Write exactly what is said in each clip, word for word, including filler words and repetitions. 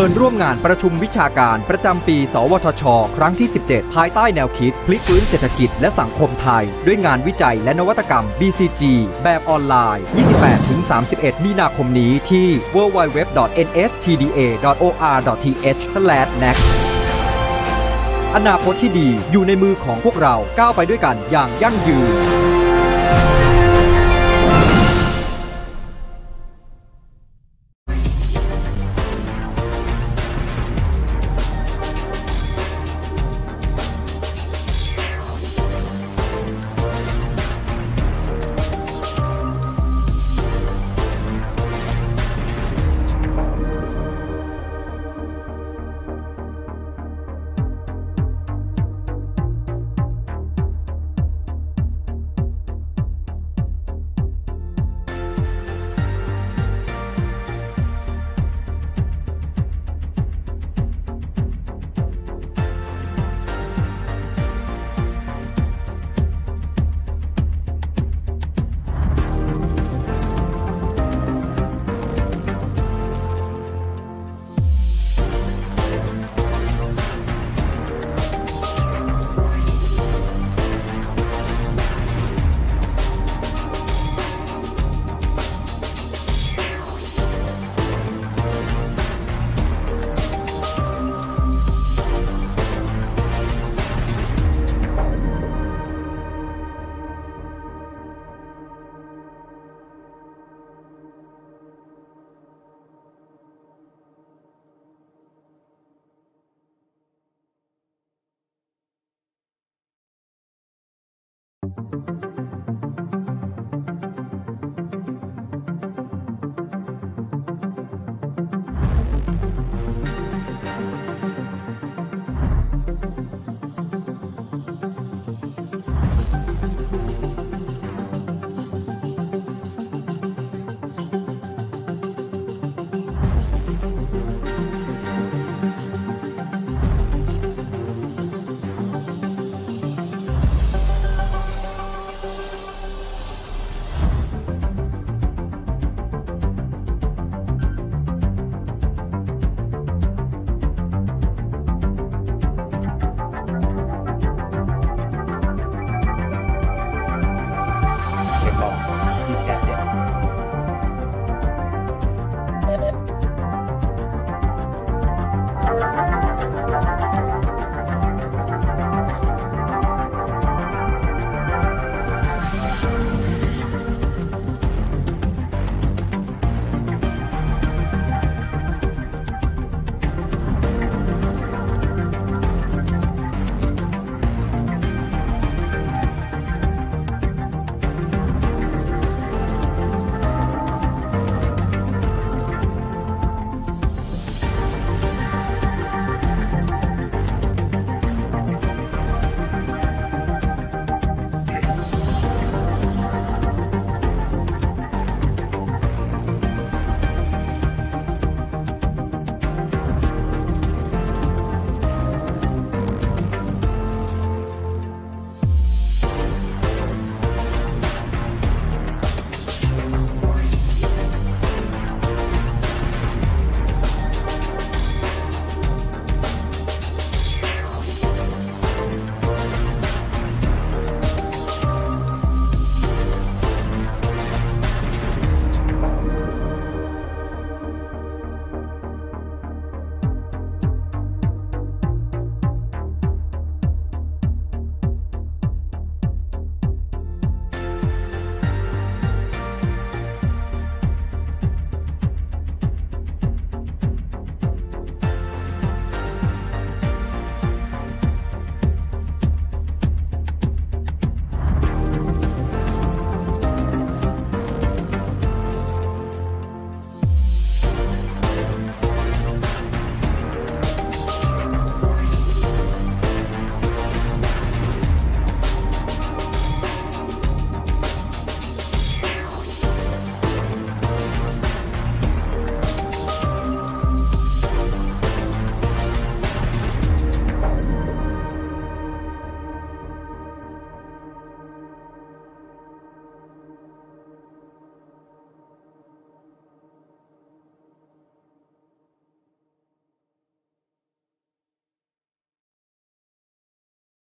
ญร่วมงานประชุมวิชาการประจำปีสวทช.ครั้งที่สิบเจ็ดภายใต้แนวคิดพลิกฟื้นเศรษฐกิจและสังคมไทยด้วยงานวิจัยและนวัตกรรม บี ซี จี แบบออนไลน์ ยี่สิบแปดถึงสามสิบเอ็ด มีนาคมนี้ที่ ดับเบิลยู ดับเบิลยู ดับเบิลยู ดอท เอ็น เอส ที ดี เอ ดอท โอ อาร์ ดอท ที เอช สแลช เน็กซ์ อนาคตที่ดีอยู่ในมือของพวกเราก้าวไปด้วยกันอย่างยั่งยืน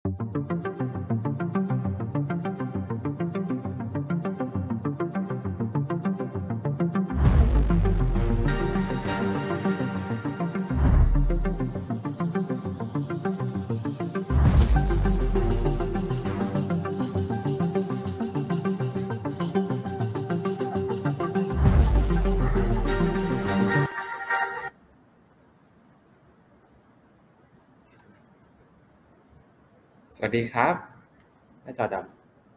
สวัสดีครับหน้าจอดำ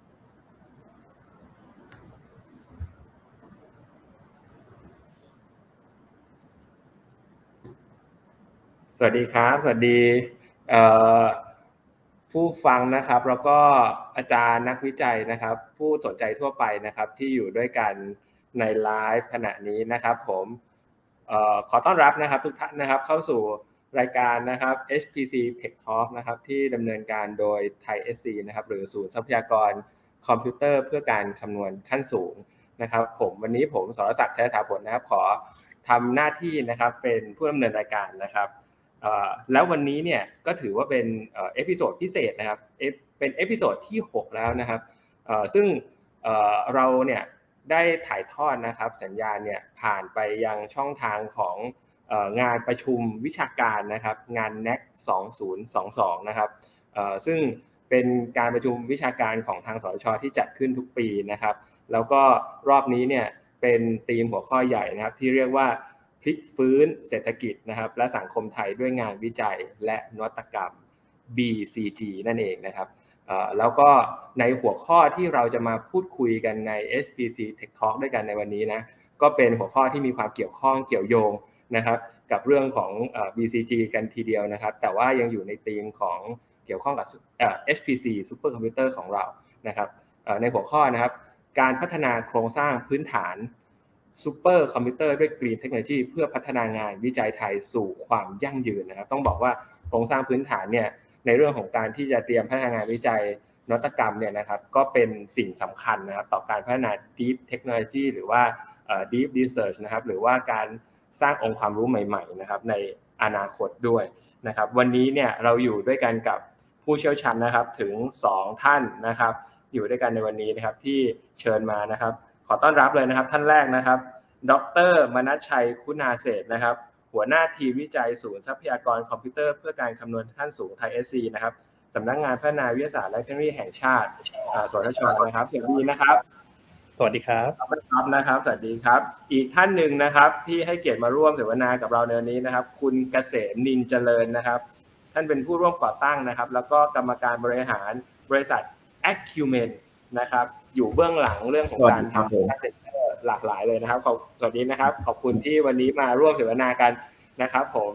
สวัสดีครับสวัสดีผู้ฟังนะครับแล้วก็อาจารย์นักวิจัยนะครับผู้สนใจทั่วไปนะครับที่อยู่ด้วยกันในไลฟ์ขณะนี้นะครับผมเอ่อขอต้อนรับนะครับทุกท่านนะครับเข้าสู่รายการนะครับ เอช พี ซี Tech Talk นะครับที่ดำเนินการโดย Thai เอส ซี นะครับหรือศูนย์ทรัพยากรคอมพิวเตอร์เพื่อการคำนวณขั้นสูงนะครับผมวันนี้ผมสรศักดิ์ชัยถาผลนะครับขอทำหน้าที่นะครับเป็นผู้ดำเนินรายการนะครับแล้ววันนี้เนี่ยก็ถือว่าเป็นเอพิโซดพิเศษนะครับเป็นเอพิโซดที่หกแล้วนะครับซึ่งเราเนี่ยได้ถ่ายทอดนะครับสัญญาณเนี่ยผ่านไปยังช่องทางของงานประชุมวิชาการนะครับงาน เอ็น เอ ซี สองพันยี่สิบสองนะครับซึ่งเป็นการประชุมวิชาการของทางสช.ที่จัดขึ้นทุกปีนะครับแล้วก็รอบนี้เนี่ยเป็นธีมหัวข้อใหญ่นะครับที่เรียกว่าพลิกฟื้นเศรษฐกิจนะครับและสังคมไทยด้วยงานวิจัยและนวัตกรรม บี ซี จี นั่นเองนะครับแล้วก็ในหัวข้อที่เราจะมาพูดคุยกันใน เอช พี ซี Tech Talk ด้วยกันในวันนี้นะก็เป็นหัวข้อที่มีความเกี่ยวข้องเกี่ยวโยงนะครับกับเรื่องของ บี ซี จี กันทีเดียวนะครับแต่ว่ายังอยู่ในธีมของเกี่ยวข้องกับ เอช พี ซี Super Computer ของเรานะครับในหัวข้อนะครับการพัฒนาโครงสร้างพื้นฐานซูเปอร์คอมพิวเตอร์ด้วยกรีนเทคโนโลยีเพื่อพัฒนางานวิจัยไทยสู่ความยั่งยืนนะครับต้องบอกว่าโครงสร้างพื้นฐานเนี่ยในเรื่องของการที่จะเตรียมพัฒนางานวิจัยนวัตกรรมเนี่ยนะครับก็เป็นสิ่งสำคัญนะครับต่อการพัฒนา Deep Technology หรือว่า Deep Research นะครับหรือว่าการสร้างองค์ความรู้ใหม่ๆนะครับในอนาคตด้วยนะครับวันนี้เนี่ยเราอยู่ด้วยกันกับผู้เชี่ยวชาญนะครับถึงสองท่านนะครับอยู่ด้วยกันในวันนี้นะครับที่เชิญมานะครับขอต้อนรับเลยนะครับท่านแรกนะครับดร.มนัสชัยคุณาเศรษฐ์นะครับหัวหน้าทีมวิจัยศูนย์ทรัพยากรคอมพิวเตอร์เพื่อการคำนวณขั้นสูงไทย เอส ซี นะครับสำนักงานพัฒนาวิทยาศาสตร์และเทคโนโลยีแห่งชาติสทช.นะครับสวัสดีนะครับสวัสดีครับขอบคุณครับนะครับสวัสดีครับอีกท่านหนึ่งนะครับที่ให้เกียรติมาร่วมเสวนากับเราในวันนี้นะครับคุณเกษมนินเจริญนะครับท่านเป็นผู้ร่วมก่อตั้งนะครับแล้วก็กรรมการบริหารบริษัท Acumen นะครับอยู่เบื้องหลังเรื่องของการทำ Data Center หลากหลายเลยนะครับขอบสวัสดีนะครับขอบคุณที่วันนี้มาร่วมเสวนากันนะครับผม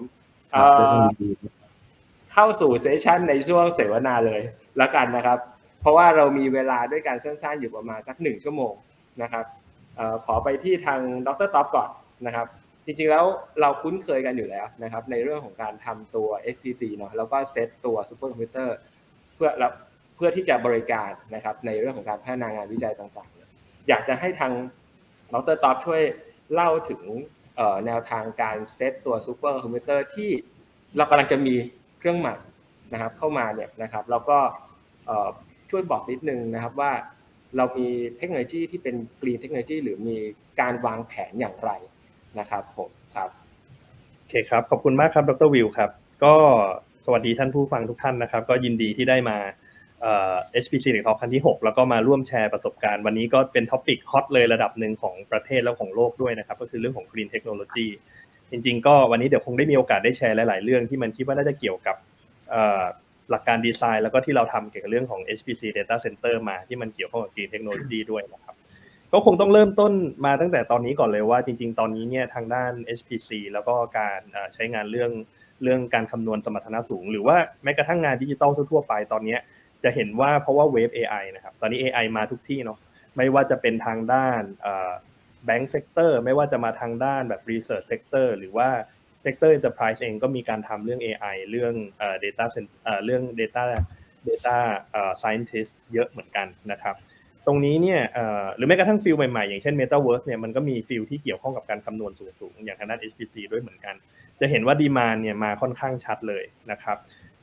เข้าสู่เซสชั่นในช่วงเสวนาเลยแล้วกันนะครับเพราะว่าเรามีเวลาด้วยกันสั้นๆอยู่ประมาณสักหนึ่งชั่วโมงนะครับเอ่อขอไปที่ทางดร.ท็อปก่อนนะครับจริงๆแล้วเราคุ้นเคยกันอยู่แล้วนะครับในเรื่องของการทำตัว เอช พี ซี เนาะแล้วก็เซตตัวซูเปอร์คอมพิวเตอร์เพื่อเพื่อที่จะบริการนะครับในเรื่องของการพัฒนางานวิจัยต่างๆอยากจะให้ทางดร.ท็อปช่วยเล่าถึงเอ่อแนวทางการเซตตัวซูเปอร์คอมพิวเตอร์ที่เรากำลังจะมีเครื่องใหม่นะครับเข้ามาเนี่ยนะครับแล้วก็เอ่อช่วยบอกนิดนึงนะครับว่าเรามีเทคโนโลยีที่เป็นกรีนเทคโนโลยีหรือมีการวางแผนอย่างไรนะครับผมครับโอเคครับขอบคุณมากครับดร.วิวครับก็สวัสดีท่านผู้ฟังทุกท่านนะครับก็ยินดีที่ได้มาเอ่อ เอช พี ซี Tech Talk ครั้งที่หกแล้วก็มาร่วมแชร์ประสบการณ์วันนี้ก็เป็นท็อปิกฮอตเลยระดับหนึ่งของประเทศและของโลกด้วยนะครับก็คือเรื่องของ Green Technology จริงๆก็วันนี้เดี๋ยวคงได้มีโอกาสได้แชร์หลายๆเรื่องที่มันคิดว่าน่าจะเกี่ยวกับเอ่อหลักการดีไซน์แล้วก็ที่เราทำเกี่ยวกับเรื่องของ เอช พี ซี Data Center มาที่มันเกี่ยวข้องกับ Green Technology ด้วยนะครับก็คงต้องเริ่มต้นมาตั้งแต่ตอนนี้ก่อนเลยว่าจริงๆตอนนี้เนี่ยทางด้าน เอช พี ซี แล้วก็การใช้งานเรื่องเรื่องการคำนวณสมรรถนะสูงหรือว่าแม้กระทั่งงานดิจิทัลทั่วๆไปตอนนี้จะเห็นว่าเพราะว่าเวฟ เอ ไอ นะครับตอนนี้ เอ ไอ มาทุกที่เนาะไม่ว่าจะเป็นทางด้านเอ่อ Bank Sector ไม่ว่าจะมาทางด้านแบบ Research Sector หรือว่าSector Enterprise เองก็มีการทำเรื่อง เอ ไอ เรื่องเอ่อ data เอ่อเรื่อง data data เอ่อ scientist เยอะเหมือนกันนะครับตรงนี้เนี่ยเอ่อหรือแม้กระทั่งฟิลใหม่ๆอย่างเช่น Metaverse เนี่ยมันก็มีฟิลที่เกี่ยวข้องกับการคำนวณสูงๆอย่างทางด้าน เอช พี ซี ด้วยเหมือนกันจะเห็นว่าดีมานด์เนี่ยมาค่อนข้างชัดเลยนะครับ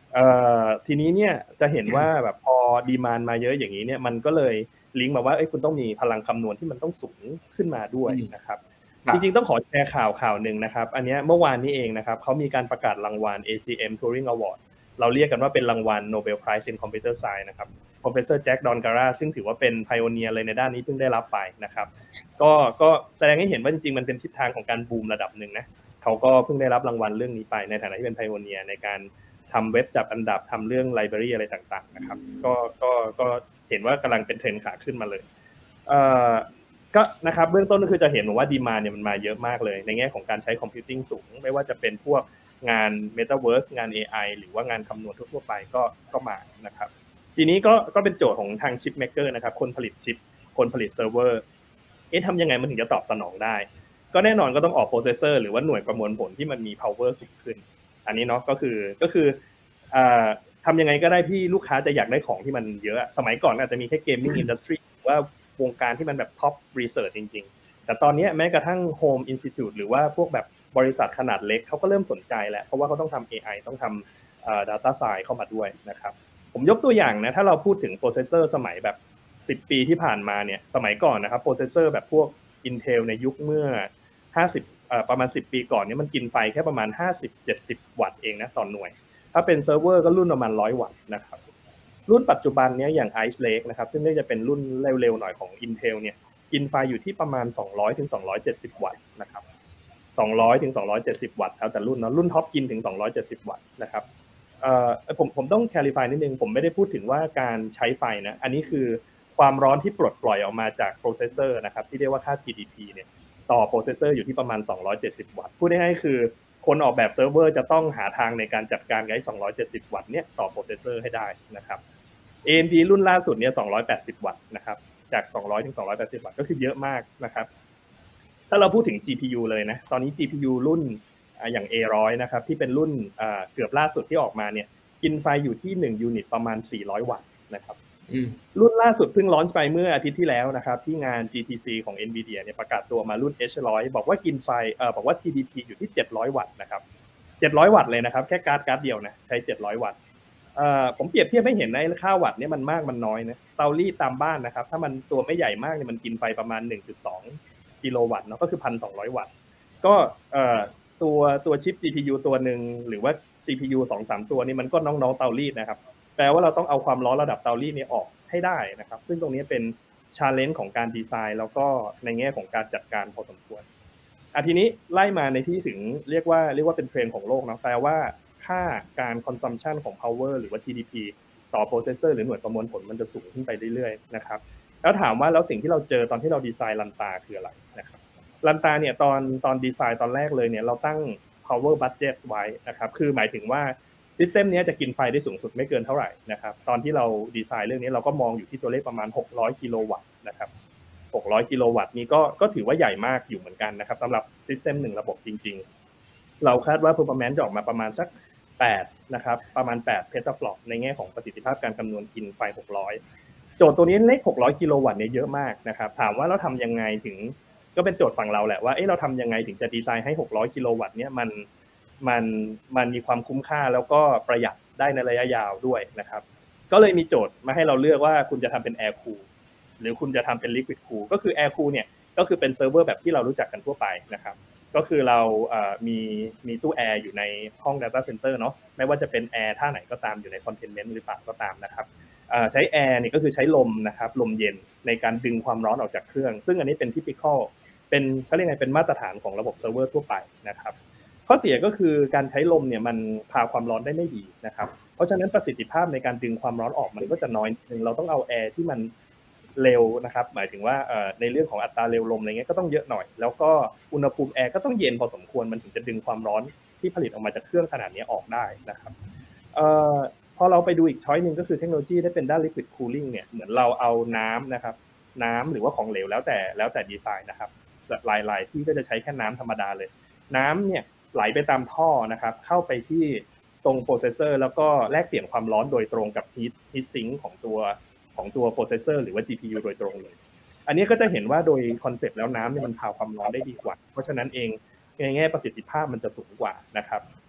เอ่อทีนี้เนี่ยจะเห็นว่าแบบพอดีมานด์มาเยอะอย่างนี้เนี่ยมันก็เลยลิงก์มาว่าเอ้ยคุณต้องมีพลังคำนวณที่มันต้องสูงขึ้นมาด้วยนะครับจริงๆต้องขอแชร์ข่าวข่าวหนึ่งนะครับอันนี้เมื่อวานนี้เองนะครับเขามีการประกาศรางวัล เอ ซี เอ็ม Turing Award เราเรียกกันว่าเป็นรางวัล Nobel Prize in Computer Science นะครับ Professor Jack Dongarra ซึ่งถือว่าเป็นไพโอเนียร์เลยในด้านนี้เพิ่งได้รับไปนะครับก็ก็แสดงให้เห็นว่าจริงๆมันเป็นทิศทางของการบูมระดับหนึ่งนะเขาก็เพิ่งได้รับรางวัลเรื่องนี้ไปในฐานะที่เป็นไพโอเนียร์ในการทำเว็บจับอันดับทำเรื่องไลบรารีอะไรต่างๆนะครับก็ก็ก็เห็นว่ากำลังเป็นเทรนด์ขาขึ้นมาเลยเอ่อก็นะครับเบื้องต้นก็คือจะเห็นว่าดีมานด์เนี่ยมันมาเยอะมากเลยในแง่ของการใช้คอมพิวติ้งสูงไม่ว่าจะเป็นพวกงาน Metaverse งาน เอ ไอ หรือว่างานคำนวณทั่วๆไปก็ก็มานะครับทีนี้ก็ก็เป็นโจทย์ของทางชิปเมกเกอร์นะครับคนผลิตชิปคนผลิตเซิร์ฟเวอร์เอ๊ะทำยังไงมันถึงจะตอบสนองได้ก็แน่นอนก็ต้องออกโปรเซสเซอร์หรือว่าหน่วยประมวลผลที่มันมี power สูงขึ้นอันนี้เนาะก็คือก็คืออ่าทำยังไงก็ได้ที่ลูกค้าจะอยากได้ของที่มันเยอะสมัยก่อนอาจจะมีแค่ gaming industry ว่าวงการที่มันแบบ top research จริงๆแต่ตอนนี้แม้กระทั่ง home institute หรือว่าพวกแบบบริษัทขนาดเล็กเขาก็เริ่มสนใจแล้วเพราะว่าเขาต้องทำ เอ ไอ ต้องทำอ่า data science เข้ามาด้วยนะครับผมยกตัวอย่างนะถ้าเราพูดถึงโปรเซสเซอร์สมัยแบบสิบปีที่ผ่านมาเนี่ยสมัยก่อนนะครับโปรเซสเซอร์แบบพวก Intel ในยุคเมื่อห้าสิบเอ่อประมาณสิบปีก่อนเนี่ยมันกินไฟแค่ประมาณ ห้าสิบถึงเจ็ดสิบ วัตต์เองนะต่อหน่วยถ้าเป็นเซิร์ฟเวอร์ก็รุ่นประมาณหนึ่งร้อยวัตต์นะครับรุ่นปัจจุบันเนี้ยอย่าง Ice Lake นะครับซึ่งน่าจะเป็นรุ่นเร็วๆหน่อยของ Intel เนี่ยกินไฟอยู่ที่ประมาณสองร้อยถึงสองร้อยเจ็ดสิบ วัตต์นะครับสองร้อยถึงสองร้อยเจ็ดสิบ วัตต์แล้วแต่รุ่นเนาะรุ่นท็อปกินถึงสองร้อยเจ็ดสิบ วัตต์นะครับเอ่อผมผมต้อง clarify นิดนึงผมไม่ได้พูดถึงว่าการใช้ไฟนะอันนี้คือความร้อนที่ปลดปล่อยออกมาจากโปรเซสเซอร์นะครับที่เรียกว่าค่า ที ดี พี เนี่ยต่อโปรเซสเซอร์อยู่ที่ประมาณสองร้อยเจ็ดสิบ วัตต์พูดง่ายๆคือคนออกแบบเซิร์ฟเวอร์จะต้องหาทางในการจัดการกับไอ้สองร้อยเจ็ดสิบ วัตต์เนี่ยต่อโปรเซสเซอร์ให้ได้นะครับ เอ เอ็ม ดี รุ่นล่าสุดเนี่ยสองร้อยแปดสิบ วัตต์นะครับจากสองร้อยถึงสองร้อยแปดสิบ วัตต์ก็คือเยอะมากนะครับถ้าเราพูดถึง จี พี ยู เลยนะตอนนี้ จี พี ยู รุ่นอย่าง เอ หนึ่งร้อย นะครับที่เป็นรุ่นเกือบล่าสุดที่ออกมาเนี่ยกินไฟอยู่ที่หนึ่งยูนิตประมาณสี่ร้อยวัตต์นะครับรุ่นล่าสุดเพิ่งลอนช์ไปเมื่ออาทิตย์ที่แล้วนะครับที่งาน จี ที ซี ของ Nvidia เนี่ยประกาศตัวมารุ่น เอช หนึ่งร้อย บอกว่ากินไฟเอ่อบอกว่า ที ดี พี อยู่ที่เจ็ดร้อยวัตต์นะครับเจ็ดร้อยวัตต์เลยนะครับแค่การ์ดการ์ดเดียวนะใช้เจ็ดร้อยวัตต์เอ่อผมเปรียบเทียบให้เห็นในค่าวัตต์เนี่ยมันมากมันน้อยนะเตารีดตามบ้านนะครับถ้ามันตัวไม่ใหญ่มากเนี่ยมันกินไฟประมาณ หนึ่งจุดสอง กิโลวัตต์เนาะก็คือ หนึ่งพันสองร้อย วัตต์ก็เอ่อตัวตัวชิป จี พี ยู ตัวนึงหรือว่า ซี พี ยู สองถึงสาม ตัวนี่มันก็น้องๆเตารีดนะครับแปลว่าเราต้องเอาความร้อนระดับเตารีดนี้ออกให้ได้นะครับซึ่งตรงนี้เป็น challenge ของการดีไซน์แล้วก็ในแง่ของการจัดการพอสมควรอ่ะทีนี้ไล่มาในที่ถึงเรียกว่าเรียกว่าเป็นเทรนด์ของโลกเนาะแปลว่าค่าการ consumption ของ power หรือว่า ที ดี พี ต่อ processor หรือหน่วยประมวลผลมันจะสูงขึ้นไปเรื่อยๆนะครับแล้วถามว่าแล้วสิ่งที่เราเจอตอนที่เราดีไซน์ลันตาคืออะไรนะครับลันตาเนี่ยตอนตอนดีไซน์ตอนแรกเลยเนี่ยเราตั้ง power budget ไว้นะครับคือหมายถึงว่าซิสเต็มนี้จะกินไฟได้สูงสุดไม่เกินเท่าไหร่นะครับตอนที่เราดีไซน์เรื่องนี้เราก็มองอยู่ที่ตัวเลขประมาณหกร้อยกิโลวัตต์นะครับหกร้อยกิโลวัตต์นี้ก็ก็ถือว่าใหญ่มากอยู่เหมือนกันนะครับสำหรับซิสเต็มหนึ่งระบบจริงๆเราคาดว่า performance จะออกมาประมาณสักแปดนะครับประมาณแปดเพทาฟลอปในแง่ของประสิทธิภาพการคำนวณกินไฟหกร้อยโจทย์ตัวนี้เลขหกร้อยกิโลวัตต์เนี่ยเยอะมากนะครับถามว่าเราทำยังไงถึงก็เป็นโจทย์ฝั่งเราแหละว่าเอ๊ะเราทำยังไงถึงจะดีไซน์ให้หกร้อยกิโลวัตต์เนี่ยมันมันมันมีความคุ้มค่าแล้วก็ประหยัดได้ในระยะยาวด้วยนะครับก็เลยมีโจทย์มาให้เราเลือกว่าคุณจะทำเป็น Air Cool หรือคุณจะทำเป็น Liquid Cool ก็คือ Air Cool เนี่ยก็คือเป็นเซิร์ฟเวอร์แบบที่เรารู้จักกันทั่วไปนะครับก็คือเราเอ่อมีมีตู้แอร์อยู่ในห้อง Data Center เนาะไม่ว่าจะเป็นแอร์ท่าไหนก็ตามอยู่ใน Containment หรือเปล่าก็ตามนะครับเอ่อใช้แอร์นี่ก็คือใช้ลมนะครับลมเย็นในการดึงความร้อนออกจากเครื่องซึ่งอันนี้เป็น typical เป็นเขาเรียกไงเป็นมาตรฐานของระบบเซิร์ฟเวอร์ทั่วไปนะครับข้อเสียก็คือการใช้ลมเนี่ยมันพาความร้อนได้ไม่ดีนะครับเพราะฉะนั้นประสิทธิภาพในการดึงความร้อนออกมันก็จะน้อยนึงเราต้องเอาแอร์ที่มันเร็วนะครับหมายถึงว่าเอ่อในเรื่องของอัตราเร็วลมอะไรเงี้ยก็ต้องเยอะหน่อยแล้วก็อุณหภูมิแอร์ก็ต้องเย็นพอสมควรมันถึงจะดึงความร้อนที่ผลิตออกมาจากเครื่องขนาดนี้ออกได้นะครับเอ่อพอเราไปดูอีกช้อยนึงก็คือเทคโนโลยีที่เป็นด้าน liquid cooling เนี่ยเหมือนเราเอาน้ำนะครับน้ำหรือว่าของเหลวแล้วแต่แล้วแต่ดีไซน์นะครับหลายๆที่ก็จะใช้แค่น้ำธรรมดาเลยน้ำเนี่ยไหลไปตามท่อนะครับเข้าไปที่ตรงโปรเซสเซอร์แล้วก็แลกเปลี่ยนความร้อนโดยตรงกับ heat heat sink ของตัวของตัวโปรเซสเซอร์หรือว่า จี พี ยู โดยตรงเลยอันนี้ก็จะเห็นว่าโดยคอนเซปต์แล้วน้ำเนี่ยมันพาความร้อนได้ดีกว่าเพราะฉะนั้นเองในแง่ประสิทธิภาพมันจะสูงกว่านะครับ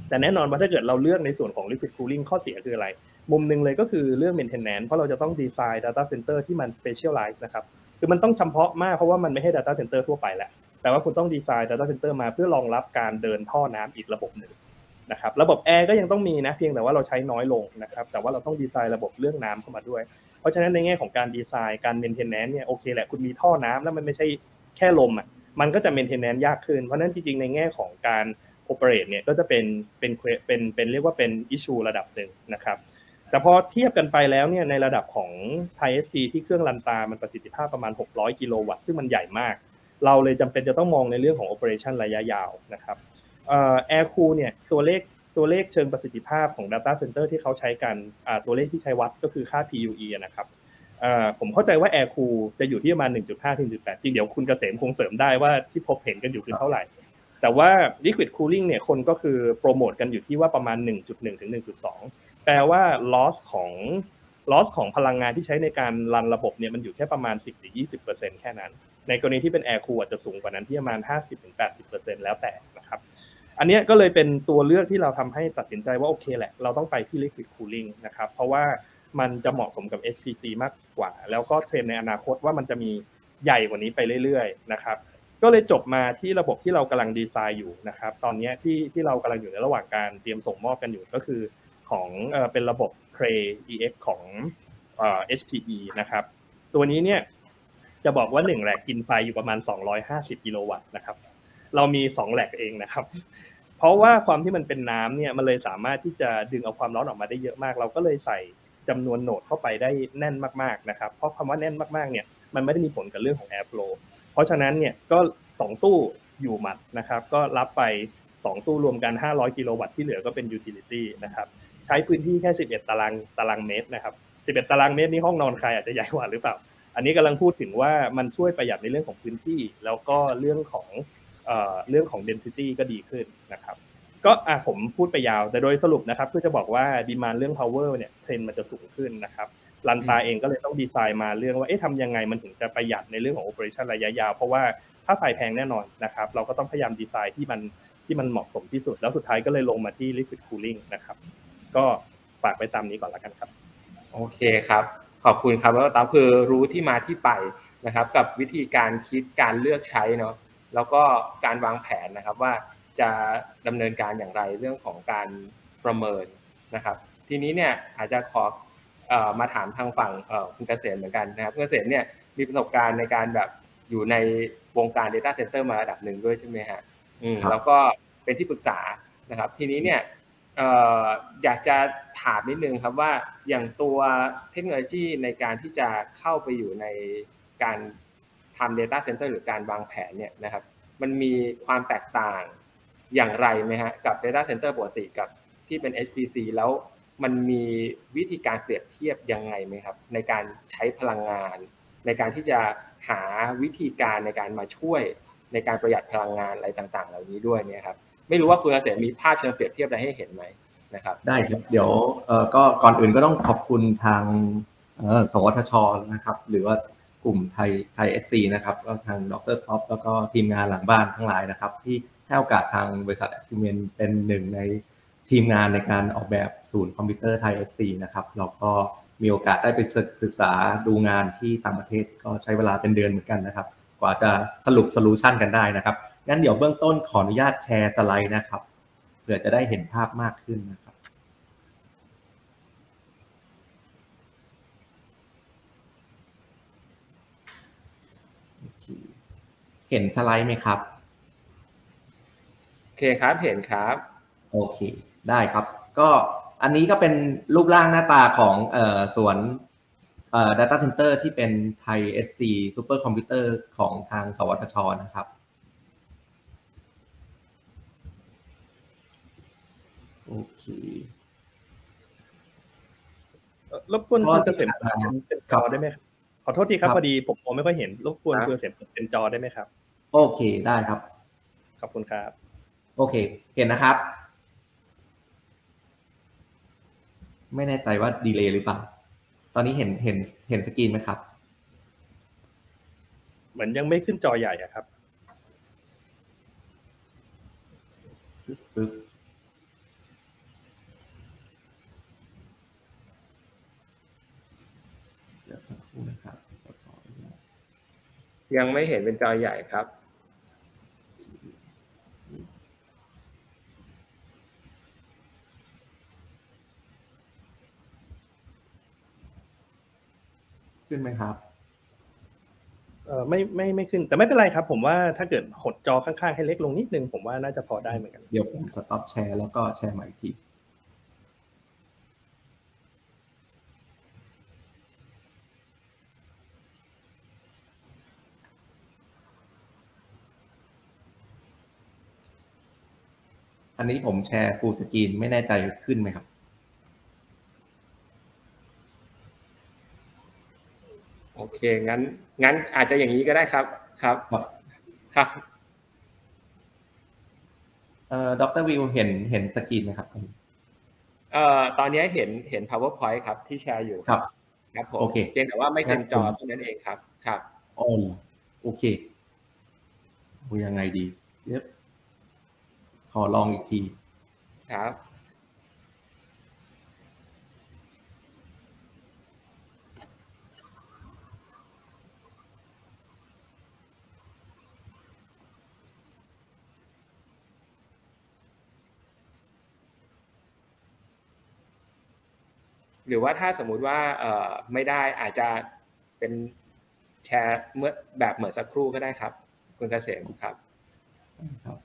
แต่แน่นอนว่าถ้าเกิดเราเลือกในส่วนของ liquid cooling ข้อเสียคืออะไรมุมนึงเลยก็คือเรื่อง maintenance เพราะเราจะต้องดีไซน์ data center ที่มัน specialize นะครับคือมันต้องเฉพาะมากเพราะว่ามันไม่ใช่ data center ทั่วไปแหละแต่ว่าคุณต้องดีไซน์ data center มาเพื่อรองรับการเดินท่อน้ำอีกระบบหนึ่งนะครับระบบแอร์ก็ยังต้องมีนะเพียงแต่ว่าเราใช้น้อยลงนะครับแต่ว่าเราต้องดีไซน์ระบบเรื่องน้ำเข้ามาด้วยเพราะฉะนั้นในแง่ของการดีไซน์การ maintenance เนี่ยโอเคแหละคุณมีท่อน้ำแล้วมันไม่ใช่แค่ลมอ่ะมันก็จะ maintenance ยากขึ้นเพราะนั้นจริงๆในแง่ของการ operate เนี่ยก็จะเป็นเป็นเป็นเป็นเรียกว่าเป็น issue ระดับหนึ่งนะครับแต่พอเทียบกันไปแล้วเนี่ยในระดับของ Thai เอส ซี ที่เครื่องรันตามันประสิทธิภาพประมาณหกร้อยกิโลวัตต์ซึ่งมันใหญ่มากเราเลยจำเป็นจะต้องมองในเรื่องของ operation ระยะยาวนะครับเอ่อ air cool เนี่ยตัวเลขตัวเลขเชิงประสิทธิภาพของ data center ที่เขาใช้กันอ่าตัวเลขที่ใช้วัดก็คือค่า พี ยู อี นะครับเอ่อผมเข้าใจว่า air cool จะอยู่ที่ประมาณ หนึ่งจุดห้า ถึง หนึ่งจุดแปด จริงเดี๋ยวคุณเกษมคงเสริมได้ว่าที่พบเห็นกันอยู่คือเท่าไหร่แต่ว่า liquid cooling เนี่ยคนก็คือโปรโมทกันอยู่ที่ว่าประมาณ หนึ่งจุดหนึ่ง ถึง หนึ่งจุดสอง แปลว่า loss ของ loss ของพลังงานที่ใช้ในการรันระบบเนี่ยมันอยู่แค่ประมาณ สิบถึงยี่สิบเปอร์เซ็นต์ แค่นั้นในกรณีที่เป็น air cool อาจจะสูงกว่านั้นที่ประมาณ ห้าสิบถึงแปดสิบเปอร์เซ็นต์ แล้วแต่นะครับอันนี้ก็เลยเป็นตัวเลือกที่เราทำให้ตัดสินใจว่าโอเคแหละเราต้องไปที่ liquid cooling นะครับเพราะว่ามันจะเหมาะสมกับ เอช พี ซี มากกว่าแล้วก็เทรนด์ในอนาคตว่ามันจะมีใหญ่กว่านี้ไปเรื่อยๆนะครับก็เลยจบมาที่ระบบที่เรากำลังดีไซน์อยู่นะครับตอนนี้ที่ที่เรากำลังอยู่ในระหว่างการเตรียมส่งมอบกันอยู่ก็คือของเอ่อเป็นระบบ Cray อี เอ็กซ์ ของเอ่อ เอช พี อี นะครับตัวนี้เนี่ยจะบอกว่าหนึ่งแหลกกินไฟอยู่ประมาณสองร้อยห้าสิบกิโลวัตต์นะครับเรามีสองแหลกเองนะครับเพราะว่าความที่มันเป็นน้ำเนี่ยมันเลยสามารถที่จะดึงเอาความร้อนออกมาได้เยอะมากเราก็เลยใส่จำนวนโหนดเข้าไปได้แน่นมากๆนะครับเพราะคำว่าแน่นมากๆเนี่ยมันไม่ได้มีผลกับเรื่องของ air flow เพราะฉะนั้นเนี่ยก็สองตู้อยู่หมัดนะครับก็รับไปสองตู้รวมกันห้าร้อยกิโลวัตต์ที่เหลือก็เป็น utility นะครับใช้พื้นที่แค่สิบเอ็ดตารางตารางเมตรนะครับสิบเอ็ดตารางเมตรนี่ห้องนอนใครอาจจะใหญ่กว่าหรือเปล่าอันนี้กำลังพูดถึงว่ามันช่วยประหยัดในเรื่องของพื้นที่แล้วก็เรื่องของเอ่อเรื่องของ density ก็ดีขึ้นนะครับก็อ่ะผมพูดไปยาวแต่โดยสรุปนะครับเพื่อจะบอกว่า demand เรื่อง power เนี่ยเทรนด์มันจะสูงขึ้นนะครับรันตาเองก็เลยต้องดีไซน์มาเรื่องว่าเอ๊ะทำยังไงมันถึงจะประหยัดในเรื่องของ operation ระยะยาวเพราะว่าถ้าไฟแพงแน่นอนนะครับเราก็ต้องพยายามดีไซน์ที่มันที่มันเหมาะสมที่สุดแล้วสุดท้ายก็เลยลงมาที่ liquid cooling นะครับก็ฝากไปตามนี้ก่อนละกันครับโอเคครับขอบคุณครับแล้วตามคือรู้ที่มาที่ไปนะครับกับวิธีการคิดการเลือกใช้เนาะแล้วก็การวางแผนนะครับว่าจะดำเนินการอย่างไรเรื่องของการประเมินนะครับทีนี้เนี่ยอาจจะขอเอ่อมาถามทางฝั่งเอ่อคุณเกษมเหมือนกันนะครับคุณเกษมเนี่ยมีประสบการณ์ในการแบบอยู่ในวงการ data center มาระดับหนึ่งด้วยใช่ไหมฮะอืมแล้วก็เป็นที่ปรึกษานะครับทีนี้เนี่ยเอ่ออยากจะถามนิดนึงครับว่าอย่างตัวเทคโนโลยีในการที่จะเข้าไปอยู่ในการทำ data center หรือการวางแผนเนี่ยนะครับมันมีความแตกต่างอย่างไรไหมฮะกับ data center ปกติกับที่เป็น เอช พี ซี แล้วมันมีวิธีการเปรียบเทียบยังไงไหมครับในการใช้พลังงานในการที่จะหาวิธีการในการมาช่วยในการประหยัดพลังงานอะไรต่างๆเหล่านี้ด้วยเนี่ยครับไม่รู้ว่าคุณเกษมมีภาพเชิงเปรียบเทียบอะไรให้เห็นไหมนะครับได้ครับเดี๋ยวเอ่อก็ก่อนอื่นก็ต้องขอบคุณทางเอ่อสวทช.นะครับหรือว่ากลุ่มไทยไทย เอส ซี นะครับก็ทางดร.ท็อปแล้วก็ทีมงานหลังบ้านทั้งหลายนะครับที่ให้โอกาสทางบริษัท Acumen เป็นหนึ่งในทีมงานในการออกแบบศูนย์คอมพิวเตอร์ไทย เอส ซี นะครับเราก็มีโอกาสได้ไปศึกษาดูงานที่ต่างประเทศก็ใช้เวลาเป็นเดือนเหมือนกันนะครับกว่าจะสรุปโซลูชันกันได้นะครับงั้นเดี๋ยวเบื้องต้นขออนุญาตแชร์สไลด์นะครับเพื่อจะได้เห็นภาพมากขึ้นนะครับเห็นสไลด์ไหมครับโอเคครับเห็นครับโอเคได้ครับก็อันนี้ก็เป็นรูปร่างหน้าตาของเอ่อส่วนเอ่อ data center ที่เป็น Thai เอส ซี super computer ของทางสวทช.นะครับโอเครบกวนคุณเกษมเป็นจอได้ไหมครับขอโทษทีครับพอดีผมมองไม่ค่อยเห็นรบกวนคุณเกษมเป็นจอได้ไหมครับโอเคได้ครับขอบคุณครับโอเคเห็นนะครับไม่แน่ใจว่าดีเลย์หรือเปล่าตอนนี้เห็นเห็นเห็นสกรีนไหมครับเหมือนยังไม่ขึ้นจอใหญ่อะครับปึ๊บเดี๋ยวสักครู่นะครับยังไม่เห็นเป็นจอใหญ่ครับขึ้นไหมครับเออไม่ไม่ไม่ขึ้นแต่ไม่เป็นไรครับผมว่าถ้าเกิดหดจอข้างๆให้เล็กลงนิดนึงผมว่าน่าจะพอได้เหมือนกันเดี๋ยวผมสต็อปแชร์แล้วก็แชร์ใหม่อีกทีอันนี้ผมแชร์ฟูลสกรีนไม่แน่ใจขึ้นไหมครับโอเคงั้นงั้นอาจจะอย่างนี้ก็ได้ครับครับครับเอ่อดร.วิวเห็นเห็นสกรีนไหมครับเอ่อตอนนี้เห็นเห็น PowerPoint ครับที่แชร์อยู่ครับครับผมโอเคเพียงแต่ว่าไม่เต็มจอเท่านั้นเองครับครับอ๋อโอเคยังไงดีเดี๋ยวขอลองอีกทีครับหรือว่าถ้าสมมุติว่าเอ่อไม่ได้อาจจะเป็นแชร์เมื่อแบบเหมือนสักครู่ก็ได้ครับคุณเกษมครับครับ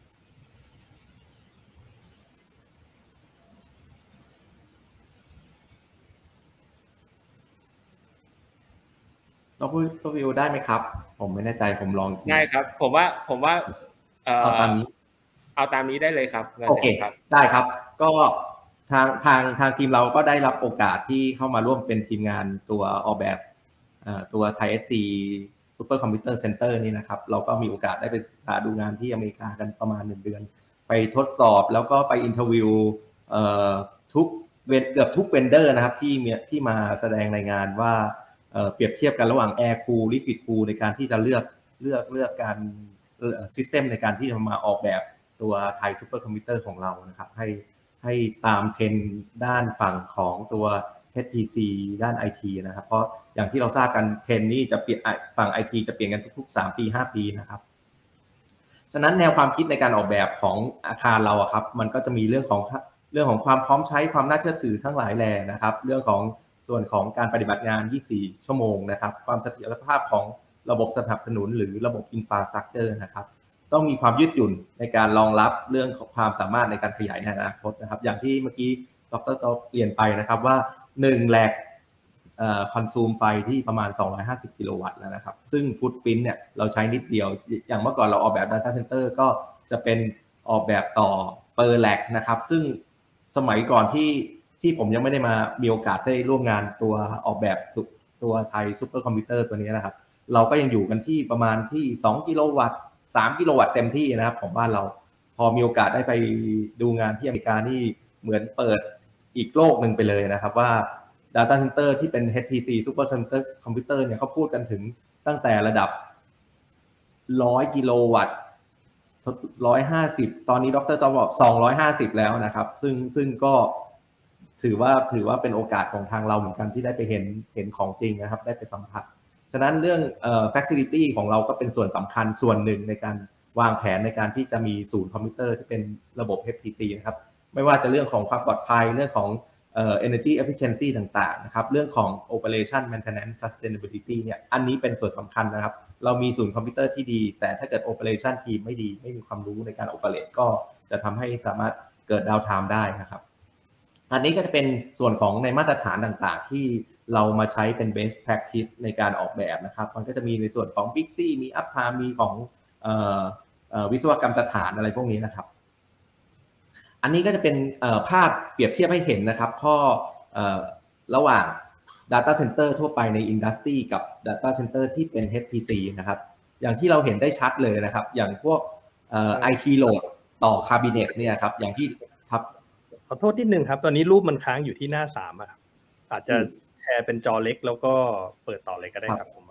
ดร.วิวได้ไหมครับผมไม่แน่ใจผมลองได้ครับผมว่าผมว่าเอ่อเอาตามนี้เอาตามนี้ได้เลยครับโอเคได้ครับก็ทางทางทางทีมเราก็ได้รับโอกาสที่เข้ามาร่วมเป็นทีมงานตัวออกแบบตัว Thai เอส ซี Super Computer Center นี่นะครับเราก็มีโอกาสได้ไปศึกษาดูงานที่อเมริกากันประมาณหนึ่งเดือนไปทดสอบแล้วก็ไปอินเทอร์วิวทุกเกือบทุกเวนเดอร์นะครับที่มีที่มาแสดงในงานว่าเปรียบเทียบกันระหว่าง Air Cool Liquid Cool ในการที่จะเลือกเลือกเลือกการซิสเต็มในการที่จะมาออกแบบตัวไทยซูเปอร์คอมพิวเตอร์ของเรานะครับให้ให้ตามเทรนด์ด้านฝั่งของตัว เอช พี ซี ด้าน ไอ ที นะครับเพราะอย่างที่เราทราบกันเทรนด์นี้จะเปลี่ยนฝั่ง ไอ ที จะเปลี่ยนกันทุกๆสามปีห้าปีนะครับฉะนั้นแนวความคิดในการออกแบบของอาคารเราอะครับมันก็จะมีเรื่องของเรื่องของความพร้อมใช้ความน่าเชื่อถือทั้งหลายแหล่นะครับเรื่องของส่วนของการปฏิบัติงานยี่สิบสี่ชั่วโมงนะครับความเสถียรภาพของระบบสนับสนุนหรือระบบอินฟราสตรัคเจอร์นะครับต้องมีความยืดหยุ่นในการรองรับเรื่องของความสามารถในการขยายในอนาคตนะครับอย่างที่เมื่อกี้ดร.ต๊อบเรียนไปนะครับว่าหนึ่งแหลกเอ่อคอนซูมไฟที่ประมาณสองร้อยห้าสิบกิโลวัตต์แล้วนะครับซึ่งฟุตพริ้นท์เนี่ยเราใช้นิดเดียวอย่างเมื่อก่อนเราออกแบบ Data Center ก็จะเป็นออกแบบต่อเปอร์แหลกนะครับซึ่งสมัยก่อนที่ที่ผมยังไม่ได้มามีโอกาสได้ร่วมงานตัวออกแบบตัวไทยซุปเปอร์คอมพิวเตอร์ตัวนี้นะครับเราก็ยังอยู่กันที่ประมาณที่สองกิโลวัตต์สามกิโลวัตต์เต็มที่นะครับของบ้านเราพอมีโอกาสได้ไปดูงานที่อเมริกานี่เหมือนเปิดอีกโลกหนึ่งไปเลยนะครับว่า Data Center ที่เป็น เอช พี ซี Super Computer Computer เนี่ยเขาพูดกันถึงตั้งแต่ระดับหนึ่งร้อยกิโลวัตต์หนึ่งร้อยห้าสิบตอนนี้ดร.ต๊อบบอกสองร้อยห้าสิบแล้วนะครับซึ่งซึ่งก็ถือว่าถือว่าเป็นโอกาสของทางเราเหมือนกันที่ได้ไปเห็นเห็นของจริงนะครับได้ไปสัมผัสฉะนั้นเรื่องเอ่อ facility ของเราก็เป็นส่วนสำคัญส่วนหนึ่งในการวางแผนในการที่จะมีศูนย์คอมพิวเตอร์ที่เป็นระบบ เอช พี ซี นะครับไม่ว่าจะเรื่องของความปลอดภัยเรื่องของเอ่อ energy efficiency ต่างๆนะครับเรื่องของ operation maintenance sustainability เนี่ยอันนี้เป็นส่วนสำคัญนะครับเรามีศูนย์คอมพิวเตอร์ที่ดีแต่ถ้าเกิด operation ทีมไม่ดีไม่มีความรู้ในการ operate ก็จะทำให้สามารถเกิดดาวน์ไทม์ได้นะครับอันนี้ก็จะเป็นส่วนของในมาตรฐานต่างๆที่เรามาใช้เป็น best practice ในการออกแบบนะครับมันก็จะมีในส่วนของ Bixi มี Uptime มีของเอ่อเอ่อวิศวกรรมสถานอะไรพวกนี้นะครับอันนี้ก็จะเป็นภาพเปรียบเทียบให้เห็นนะครับข้อระหว่าง Data Center ทั่วไปใน Industry กับData Center ที่เป็น เอช พี ซี นะครับอย่างที่เราเห็นได้ชัดเลยนะครับอย่างพวกเอ่อ ไอ ที Load ต่อ Cabinet เนี่ยครับอย่างที่ครับขอโทษนิดนึงครับตอนนี้รูปมันค้างอยู่ที่หน้าสามครับอาจจะแชร์เป็นจอเล็กแล้วก็เปิดต่อเลยก็ได้ครับผม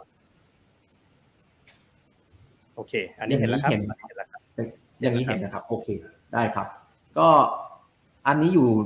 โอเคอันนี้เห็นแล้วครับอย่างนี้เห็นนะครับโอเคได้ครับก็อันนี้อยู่